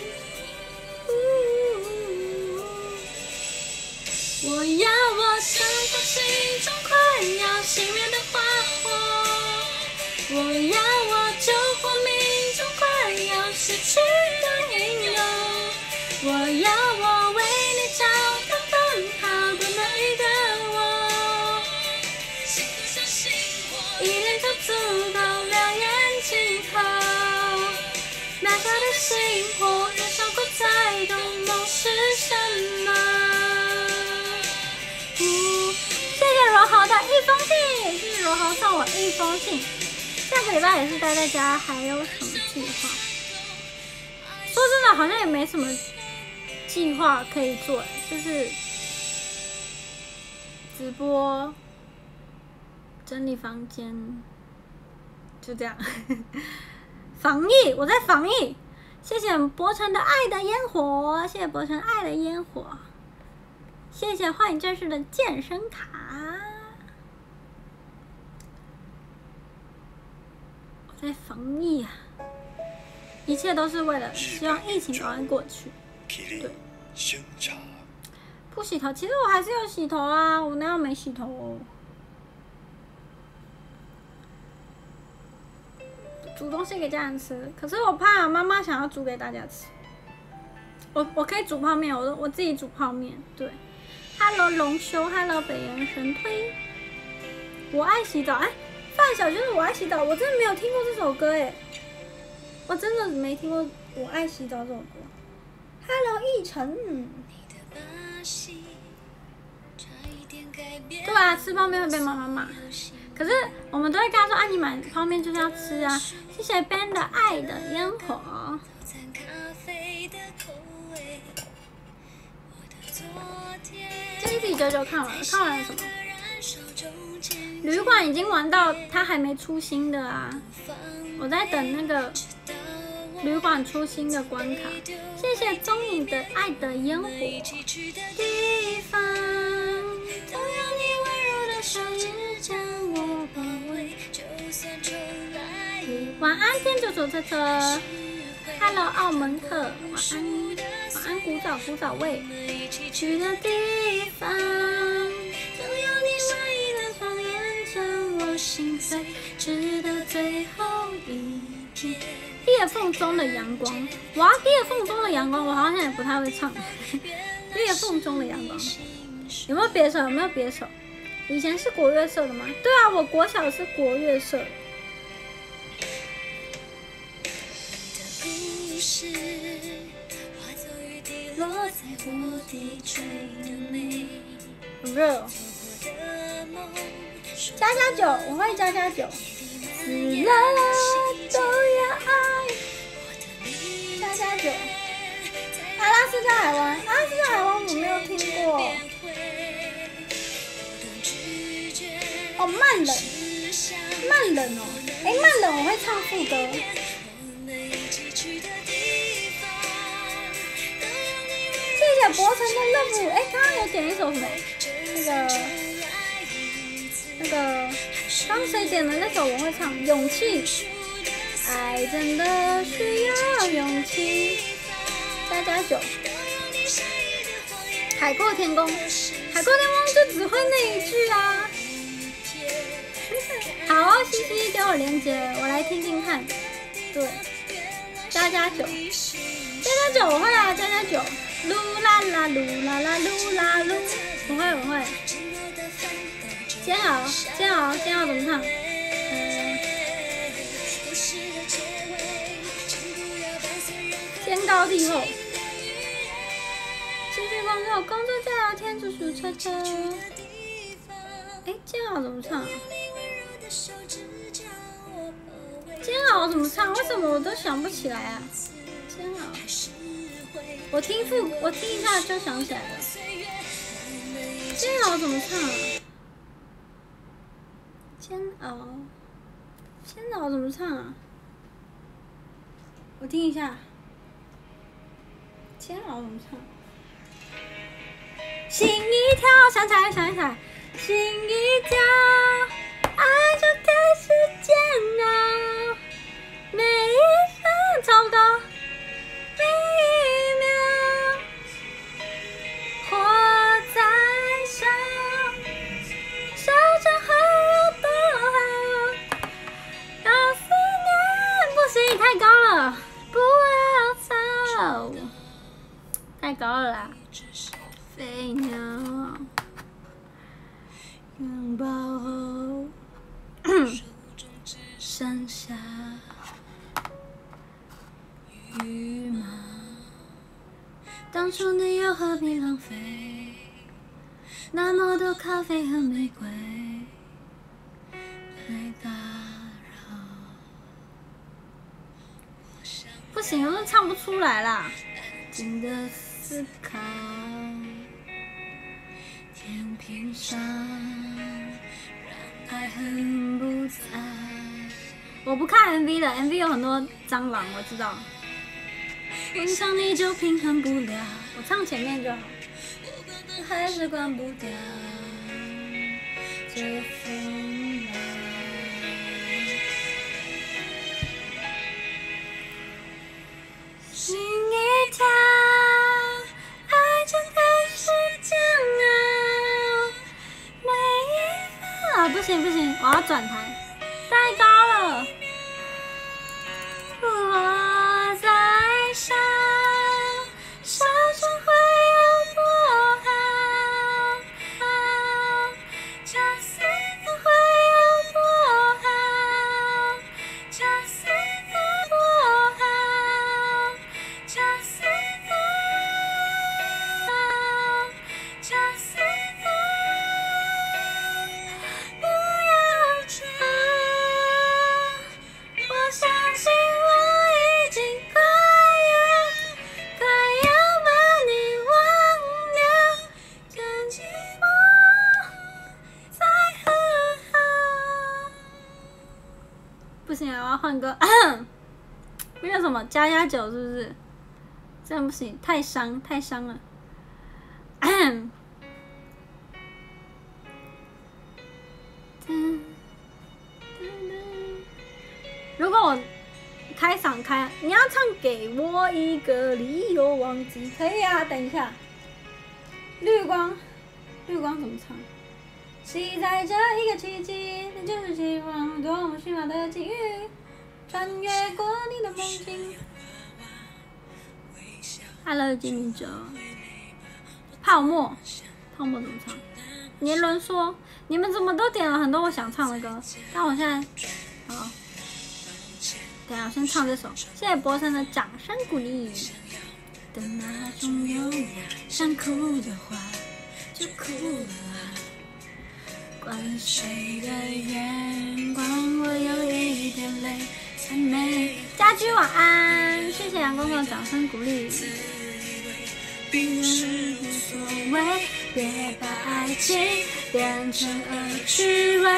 Speaker 1: 我要我乘风心中快要熄灭的花火，我要我救活命中快要失去的英勇，我要我为你找到更好的那一个我，一点就足够燎原尽头。渺小的星火，燃烧过才懂梦是什么。嗯，谢谢罗豪的一封信，谢谢罗豪送我一封信。下个礼拜也是待在家，还有什么计划？说真的，好像也没什么计划可以做，就是直播，整理房间，就这样。防疫，我在防疫。谢谢博成的爱的烟火，谢谢博成爱的烟火，谢谢幻影战士的健身卡。我在防疫啊，一切都是为了希望疫情赶快过去。对。不洗头，其实我还是有洗头啊，我哪有没洗头哦？煮东西给家人吃，可是我怕妈妈想要煮给大家吃。我我可以煮泡面，我我自己煮泡面。对 ，Hello 龙修 ，Hello 北岩神推，我爱洗澡。哎，范晓萱的我爱洗澡，我真的没有听过这首歌哎，我真的没听过《我爱洗澡》这首歌。Hello 奕晨。对啊，吃泡面会被妈妈骂，可是我们都会跟他说：“啊，你买泡面就是要吃啊！”谢谢 Ben 的爱的烟火。这一集九九看完了，看完了什么？旅馆已经玩到他还没出新的啊！我在等那个旅馆出新的关卡。谢谢踪影的爱的烟火。地方。晚安，天竺鼠车车。Hello， 澳门客，晚安，晚安，古早古早味。去的地方，总有你唯一的谎言将我心碎，直到最后一天。裂缝中的阳光，哇，裂缝中的阳光，我好像也不太会唱。裂缝中的阳光，有没有别首？有没有别首？以前是国乐社的吗？对啊，我国小是国乐社。很热哦。加加酒，我会加加酒。死了都要爱。加加酒。阿拉斯加海湾，阿拉斯加海湾我没有听过。哦，慢冷，慢冷哦，哎，慢冷我会唱副歌。谢谢博成的 love， 哎，刚刚有点一首什么？那个，那个，刚谁点的那首我会唱，勇气。爱真的需要勇气。加加酒。海阔天空，海阔天空就只会那一句啊。好哦，西西给我连结，我来听听看。对，加加酒，加加酒我会啊，加加酒，噜啦啦噜啦啦噜啦噜，我会我会。煎熬，煎熬，煎熬怎么唱？嗯，天高地厚。继续工作，工作加油，天竺鼠车车。哎，煎熬怎么唱？煎熬怎么唱？为什么我都想不起来啊？煎熬，我听副，我听一下就想起来了。煎熬怎么唱啊？煎熬，煎熬怎么唱啊？我听一下。煎熬怎么唱？心一跳，想起来，想起来，心一跳。爱就开始煎熬，每一分差不多，每一秒，活在手，手掌还有多好？要思念不行，太高了，不要走，太高了啦，飞鸟拥抱后。剩下羽毛，当初你又何必浪费那么多咖啡和玫瑰来打扰？不行，我都唱不出来啦。静的思考，天天上，让爱恨不在。我不看 M V 的 ，M V 有很多蟑螂，我知道。晚上你就平衡不了，我唱前面就好，还是关不掉这风浪。心一跳，爱就开始煎熬，每一分啊，不行不行，我要转台，太高了。我在想，小船会有多好，这岁月会有多好，这岁月多好，这岁月，这岁月，不要吵，我相信我已经快要快要把你忘了，更寂寞才很好。不行啊，我要换歌。那叫什么加加酒是不是？这样不行，太伤太伤了。如果我开嗓开，你要唱给我一个理由忘记，可以啊。等一下，绿光，绿光怎么唱？期待着一个奇迹，那就是希望，多么虚幻的际遇，穿越过你的梦境。Hello， 金明哲，泡沫，泡沫怎么唱？年轮说，你们怎么都点了很多我想唱的歌？但我现在，好，等一下我先唱这首。谢谢博神的掌声鼓励。的那种优雅，想哭的话就哭了啊，关谁的眼光，我有一点累才没。家居晚安，谢谢杨公公的掌声鼓励。别人无所谓，别把爱情变成恶趣味。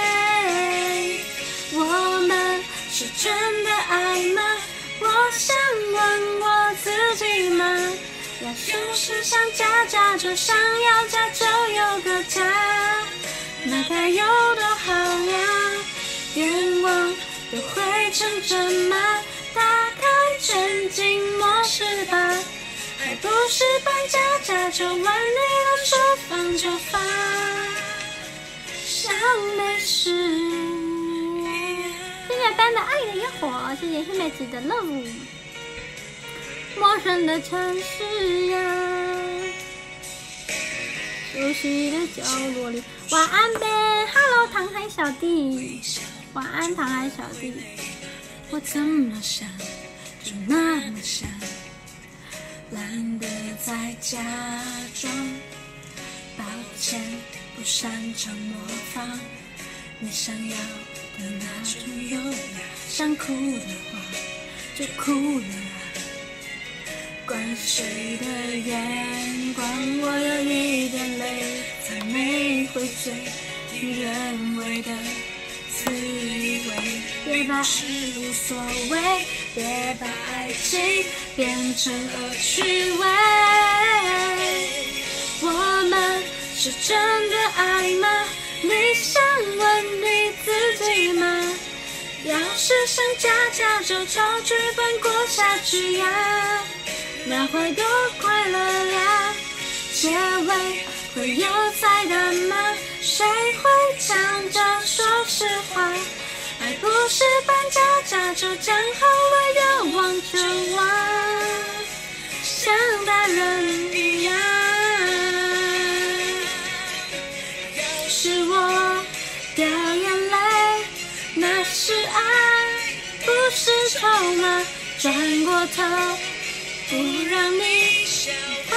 Speaker 1: 我们是真的爱吗？我想问我自己吗？要是是想家家就想要家就有个家，那该有多好呀！愿望都会成真吗？打开沉浸模式吧，还不是搬家家就完你了，说放就放，像没事。谢谢班的爱的烟火，谢谢黑妹子的 love。陌生的城市呀，熟悉的角落里。晚安呗 ，Hello 唐海小弟，晚安唐海小弟。我怎么想就那么想，懒得再假装。抱歉，不擅长模仿你想要的那种优雅，想哭的话就哭了啊，关谁的眼光，我有一点累才没会醉，你认为的滋味，别把事无所谓，别把爱情变成恶趣味。我们是真的爱吗？你想问你自己吗？要是想家家就照剧本过下去呀，那会多快乐呀！结尾会有彩蛋吗？谁会抢着说实话？爱不是搬家家就讲好了要忘就忘，像大人一样。是我掉眼泪，那是爱，不是筹码。转过头，不让你想到。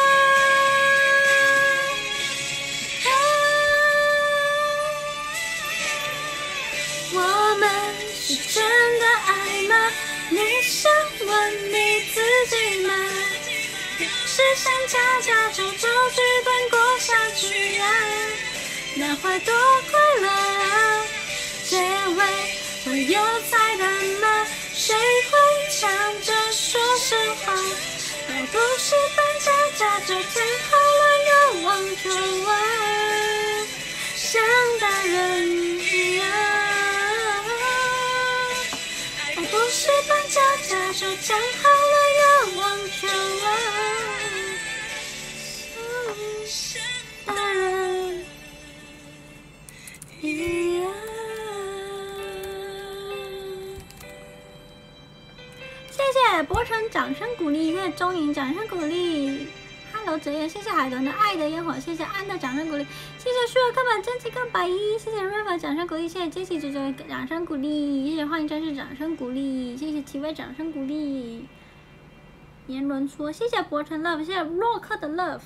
Speaker 1: 我们是真的爱吗？你想问你自己吗？ 是想家家久久剧本过下去啊，那会多快乐啊！结尾会有彩蛋吗？谁会抢着说实话？要不是搬家家就太好了，要忘就忘，像大人一样。要不是搬家家就讲好了，要忘就忘，像大人一样。谢谢博成掌声鼓励，谢谢钟颖掌声鼓励 ，Hello 哲言，谢谢海豚的爱的烟火，谢谢安的掌声鼓励，谢谢舒尔课本真气跟百一，谢谢 River 掌声鼓励，谢谢 Jessie 九九掌声鼓励，谢谢幻影战士掌声鼓励，谢谢奇威掌声鼓励。言伦说谢谢博成 love， 谢谢洛克的 love，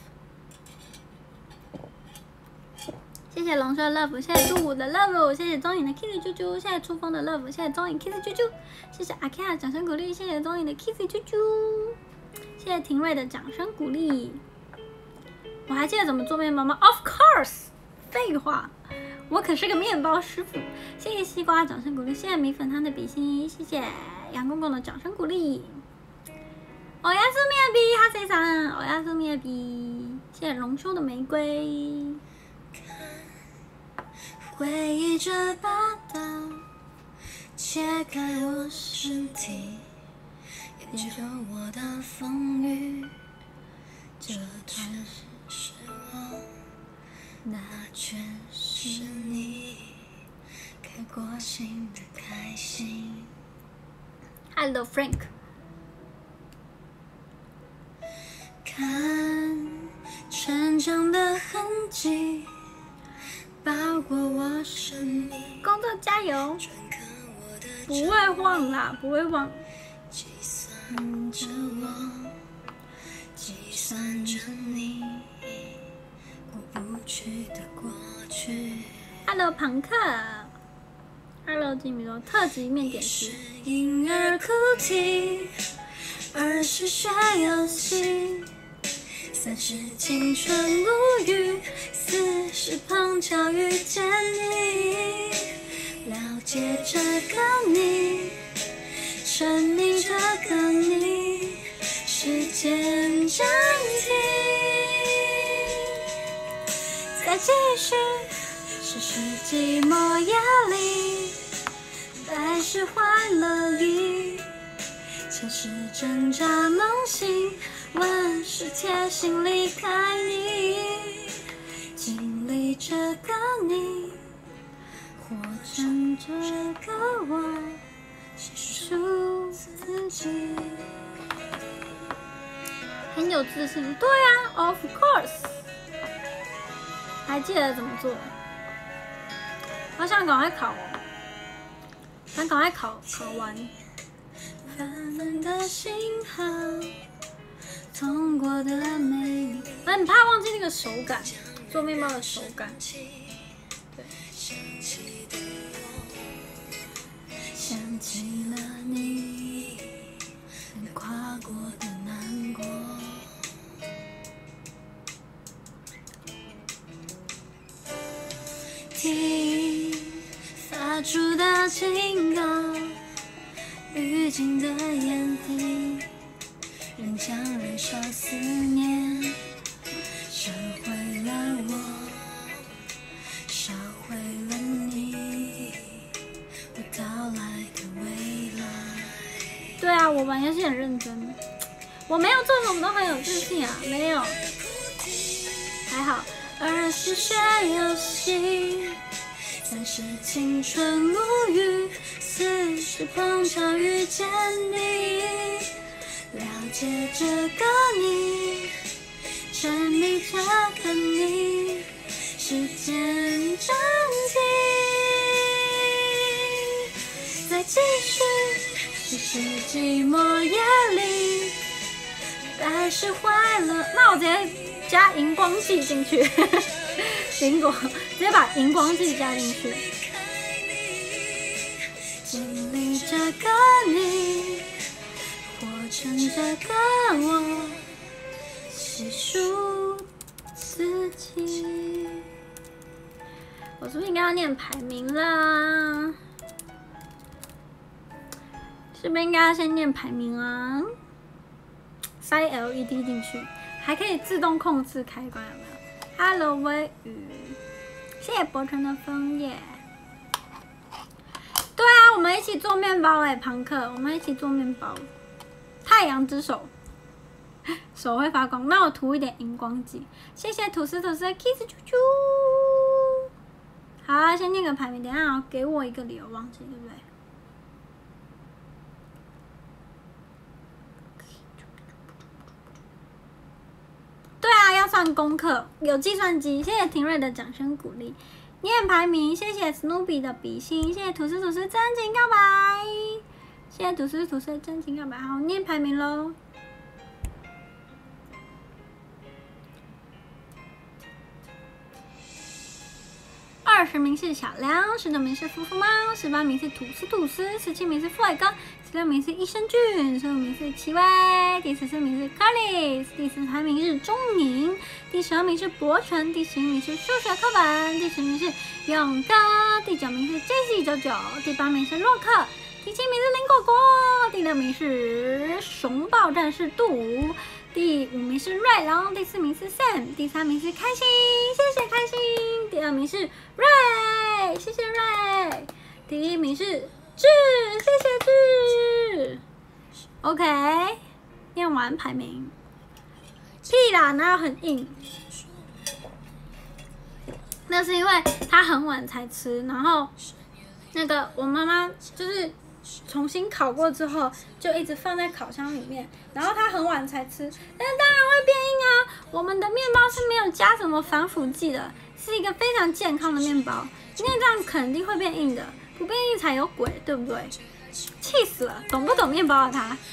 Speaker 1: 谢谢龙哥 love， 谢谢杜武的 love， 谢谢钟颖的 kiss 啾啾，谢谢初风的 love， 谢谢钟颖 kiss 啾啾，谢谢阿 K 的掌声鼓励，谢谢钟颖的 kiss 啾啾，谢谢廷瑞的掌声鼓励。我还记得怎么做面包吗 ？Of course， 废话，我可是个面包师傅。谢谢西瓜的掌声鼓励，谢谢米粉汤的比心，谢谢杨公公的掌声鼓励。おやすみやび哈谁さん，おやすみやび，谢谢龙秋的玫瑰。回忆这把刀，切开我身体，研究我的风雨，这全是我，那全是你，开过心的开心。Hello Frank。看成长的痕迹，包裹我生命。工作加油！不会忘啦，不会忘。计算着我，计算着你，过不去的过去。Hello 庞克 ，Hello 吉米罗特级面点师。婴儿哭啼，二十学游戏。三十青春无语，四十碰巧遇见你，了解这个你，沉迷这个你，时间暂停，再继续，世事寂寞压力，百事欢乐意，前世挣扎梦醒。万事贴心离开你，经历这个你，活成这个我，细数自己，很有自信。对啊 ，Of course， 还记得怎么做？好想赶快考哦，想赶快考考完。纷纷的信号。痛过的美丽，我很怕忘记那个手感，做面包的手感。对。想起了你，跨过的难过。听发出的警告，预警的眼底。仍将燃烧思念，烧毁了我，烧毁了你，我到来的未来。对啊，我玩游戏很认真，我没有做什么都很有自信啊，没有，还好。二十学游戏，三十青春无语，四十碰巧遇见你。了解这个你，沉迷这个你，时间暂停，再继续，世事寂寞夜里，百事欢乐。那我直接加荧光剂进去，苹果直接把荧光剂加进去。经历这个你。成这个我， 细数自己。我是不是应该要念排名啦？是不是应该要先念排名啊？塞 L E D 进去，还可以自动控制开关，有没有 ？Hello， 微雨，谢谢博成的枫叶。对啊，我们一起做面包哎、欸，庞克，我们一起做面包。太阳之手，手会发光，那我涂一点荧光剂。谢谢吐司吐司的 kiss 啾啾。好、啊，先念个排名，等一下给我一个理由，忘记对不对？对啊，要算功课，有计算机。谢谢廷瑞的掌声鼓励。念排名，谢谢 Snoopy 的比心，谢谢吐司吐司真情告白，谢谢吐司吐司真情告白。好，念排名喽。二十名是小梁，十九名是夫妇猫，十八名是吐司吐司，十七名是富伟哥，十六名是益生菌，十五名是奇威，第十四名是 Carly， 第十三名是钟宁，第十二名是博成，第十一名是数学课本，第十名是勇哥，第九名是 Jessie 九九，第八名是洛克，第七名是林果果，第六名是熊抱战士杜。第五名是瑞龙，第四名是 Sam， 第三名是开心，谢谢开心。第二名是瑞，谢谢瑞。第一名是智，谢谢智。OK， 念完排名。屁啦，哪有很硬？那是因为他很晚才吃，然后那个我妈妈就是重新烤过之后，就一直放在烤箱里面，然后它很晚才吃，但是当然会变硬啊。我们的面包是没有加什么防腐剂的，是一个非常健康的面包，因为这样肯定会变硬的，不变硬才有鬼，对不对？气死了，懂不懂面包啊他？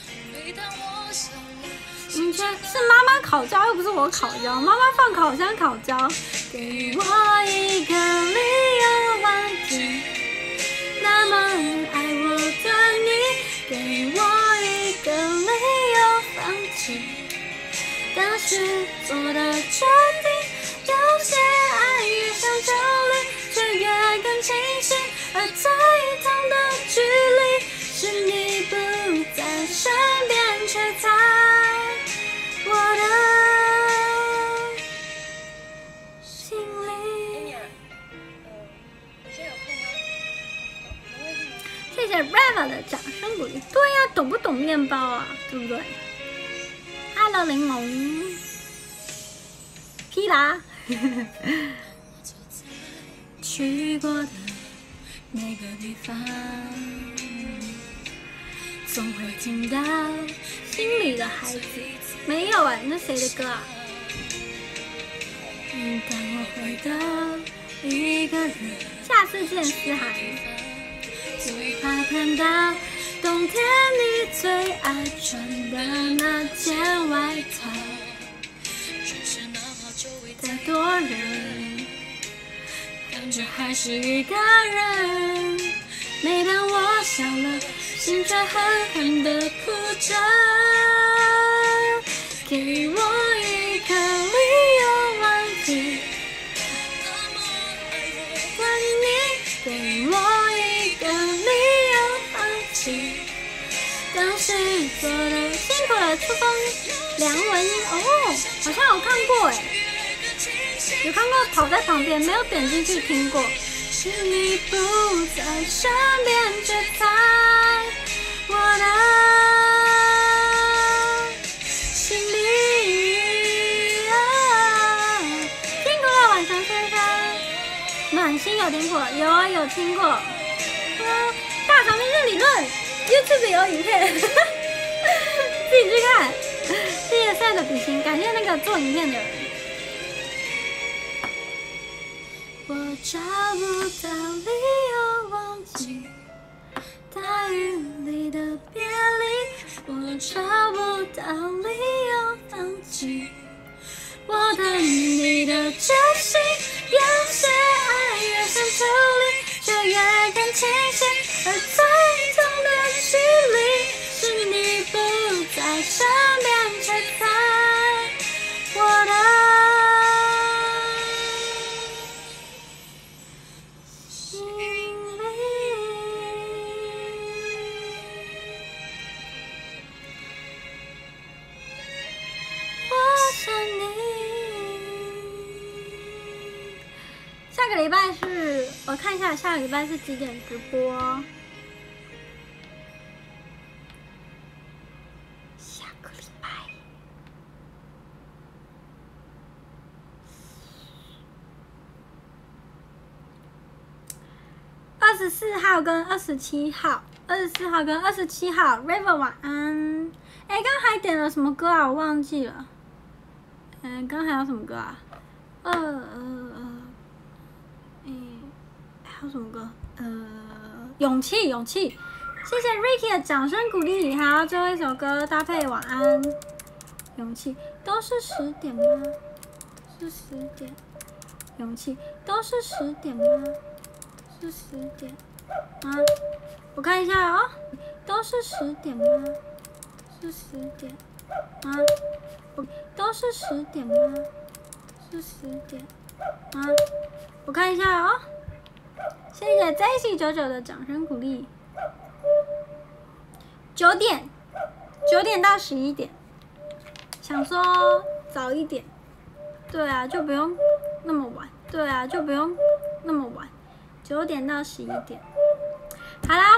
Speaker 1: 嗯，是妈妈烤焦，又不是我烤焦，妈妈放烤箱烤焦。给我一个理由忘记那么爱我的你，给我一个理由放弃当时做的决定。有些爱越想逃离，却越更清晰，而最痛的距离是你不在身边，却在我的心里。谢谢 Rava 的掌声鼓励。对呀、啊，懂不懂面包啊？对不对 ？Hello 柠檬，皮拉。去过的每个地方，总会听到心里的孩子。没有啊，那谁的歌啊？嗯，当我回到一个人，下次见思涵。最怕看到冬天你最爱穿的那件外套，再多人，感觉还是一个人。每当我笑了，心却狠狠地哭着。给我一个理由忘记关于你，给我一个理由放弃当时做的。辛苦了，初风梁文音哦，好像有看过哎，有看过跑在旁边，没有点进去听过。是你不在身边，却在我的心里。啊，听过了，晚上先生，暖心有听过，有啊有听过。啊，大场面是理论 ，YouTube 有影片，自己去看。谢谢赛的比心，感谢那个做影片的人。我找不到理由忘记大雨里的别离，我找不到理由放弃我对你的决心。有些爱越想抽离，却越更清晰，而最痛的距离是你不在身边，却在我礼拜是，我看一下下个礼拜是几点直播？下个礼拜二十四号跟二十七号，二十四号跟二十七号 ，River 晚安。哎，刚还点了什么歌啊？我忘记了。嗯，刚还有什么歌啊？呃呃呃，嗯，还有什么歌？呃，勇气，勇气。谢谢 Ricky 的掌声鼓励。好，最后一首歌搭配晚安，勇气。都是十点吗？是十点。勇气，都是十点吗？是十点吗？我看一下哦，都是十点吗？是十点吗？我都是十点吗？是十点吗？我看一下哦。谢谢 Daisy 九九的掌声鼓励。九点，九点到十一点，想说早一点。对啊，就不用那么晚。对啊，就不用那么晚。九点到十一点。好啦。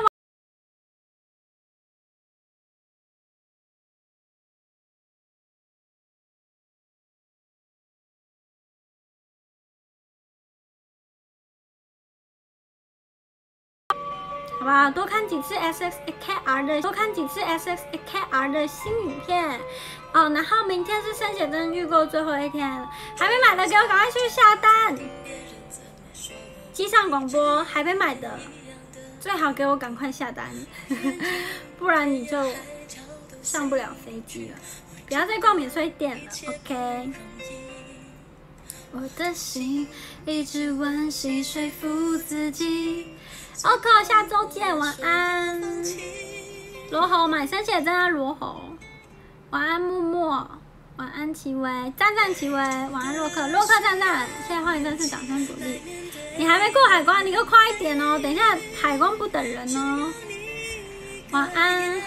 Speaker 1: 好不好？多看几次 S X K R 的，多看几次 S X K R 的新影片哦。然后明天是生写真预购最后一天了，还没买的给我赶快去下单。机上广播还没买的，最好给我赶快下单，不然你就上不了飞机了。不要再逛免税店了 ，OK。我的心一直温习说服自己。OK， 下周见，晚安。罗喉买生写真啊，罗喉。晚安默默，晚安齐薇，赞赞齐薇，晚安洛克，洛克赞赞，谢谢欢迎真是掌声鼓励。你还没过海关，你给我快一点哦，等一下海关不等人哦。晚安。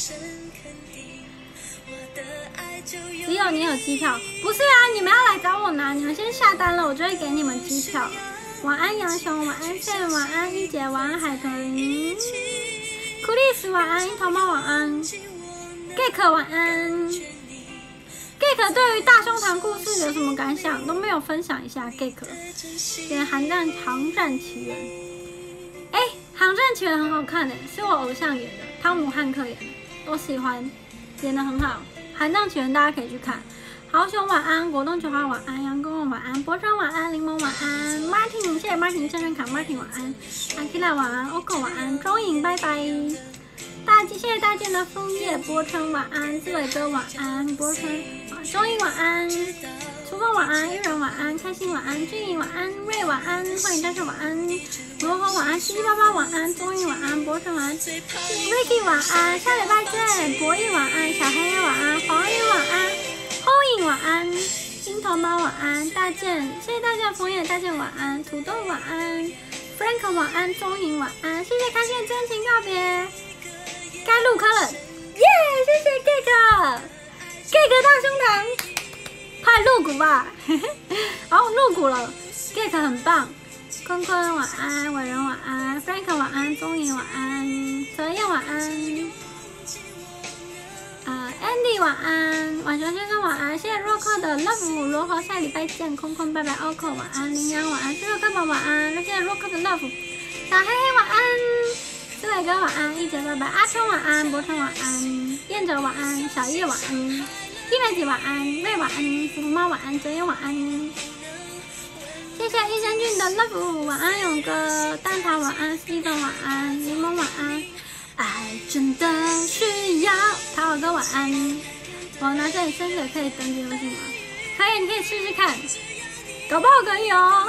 Speaker 1: 只有你有机票，不是啊？你们要来找我拿，你们先下单了，我就会给你们机票。晚安杨雄，晚安线，晚安一姐，晚安海豚，库丽斯晚安，樱桃猫晚安 ，Geek 晚安 ，Geek 对于大胸膛故事有什么感想？都没有分享一下 Geek。演《寒战航战奇缘》，哎，《航战奇缘》很好看诶，是我偶像演的，汤姆汉克演的，我喜欢，演得很好，《寒战奇缘》大家可以去看。豪雄晚安，果冻球花晚安，杨公公晚安，博川晚安，柠檬晚安 ，Martin 谢谢 Martin 正正卡 Martin 晚安 ，Akila 晚安 ，Oko 晚安，钟颖拜拜，大谢谢大件的枫叶，博川晚安，志伟哥晚安，博川，钟颖晚安，厨房晚安，玉人晚安，开心晚安，俊颖晚安，瑞晚安，欢迎战士晚安，罗河晚安，七七八八晚安，钟颖晚安，博川晚安 ，Ricky 晚安，下礼拜见，博弈晚安，小黑晚安，黄宇晚安。后影晚安，樱桃猫晚安，大健，谢谢大家的枫叶，大健晚安，土豆晚安 ，Frank 晚安，钟颖晚安，谢谢开心的真情告别，该入坑了，耶！谢谢 Geek，Geek 大胸膛，快入股吧，好入股了 ，Geek 很棒，坤坤晚安，伟人晚安 ，Frank 晚安，钟颖晚安，泽燕晚安。呃 ，Andy 晚安，晚熊先生晚安，谢谢洛克的 Love 罗河，下礼拜见，空空拜拜 ，Oko 晚安，羚羊晚安，谢谢哥宝晚安，谢谢洛克的 Love， 小黑黑晚安，志伟哥晚安，一姐拜拜，阿秋晚安，博成晚安，燕哲晚安，小叶晚安，一美姐晚安，瑞晚安，福福猫晚安，哲言晚安，谢谢益生菌的 Love 晚安，勇哥，蛋挞晚安 ，Steven 晚安，柠檬晚安。爱真的需要，桃花哥晚安。我拿这里生水可以登记游戏吗？可以，你可以试试看，搞不好可以哦。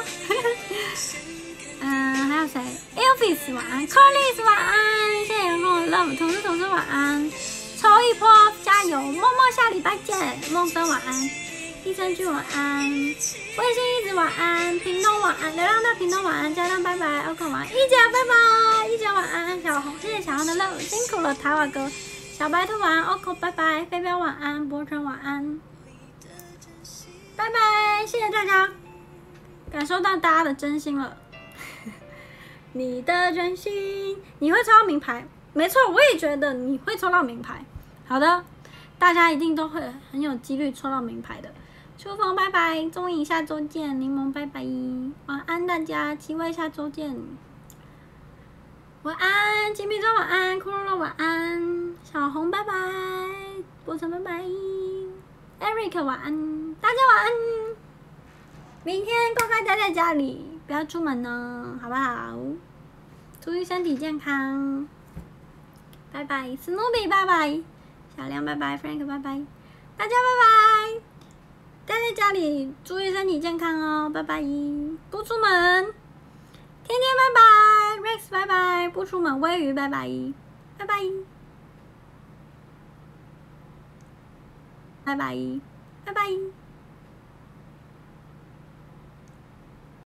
Speaker 1: 嗯，还有谁 ？Elvis 晚安 ，Carly 晚安，谢谢阳光的 Love， 同事同事晚安，抽一波加油，默默下礼拜见，梦生晚安，益生菌晚安，微信一直晚安，屏东晚安，流浪到屏东晚安，家亮拜拜 ，OK 晚安，一姐拜拜，一姐晚安，小红谢谢小红的 Love， 辛苦了台瓦哥，小白兔晚安 ，OK 拜拜，飞镖晚安，博成晚安，拜拜，谢谢大家。 感受到大家的真心了。你的真心，你会抽到名牌，没错，我也觉得你会抽到名牌。好的，大家一定都会很有几率抽到名牌的。秋风拜拜，钟颖下周见，柠檬拜拜，晚安大家，七位下周见。晚安，金皮装晚安，骷髅晚安，小红拜拜，波城拜拜 ，Eric 晚安，大家晚安。明天乖乖待在家里，不要出门呢，好不好？注意身体健康。拜拜 ，Snoopy 拜拜，小亮拜拜 ，Frank 拜拜，大家拜拜。待在家里，注意身体健康哦，拜拜。不出门，天天拜拜 ，Rex 拜拜，不出门，微鱼拜拜，拜拜，拜拜，拜拜。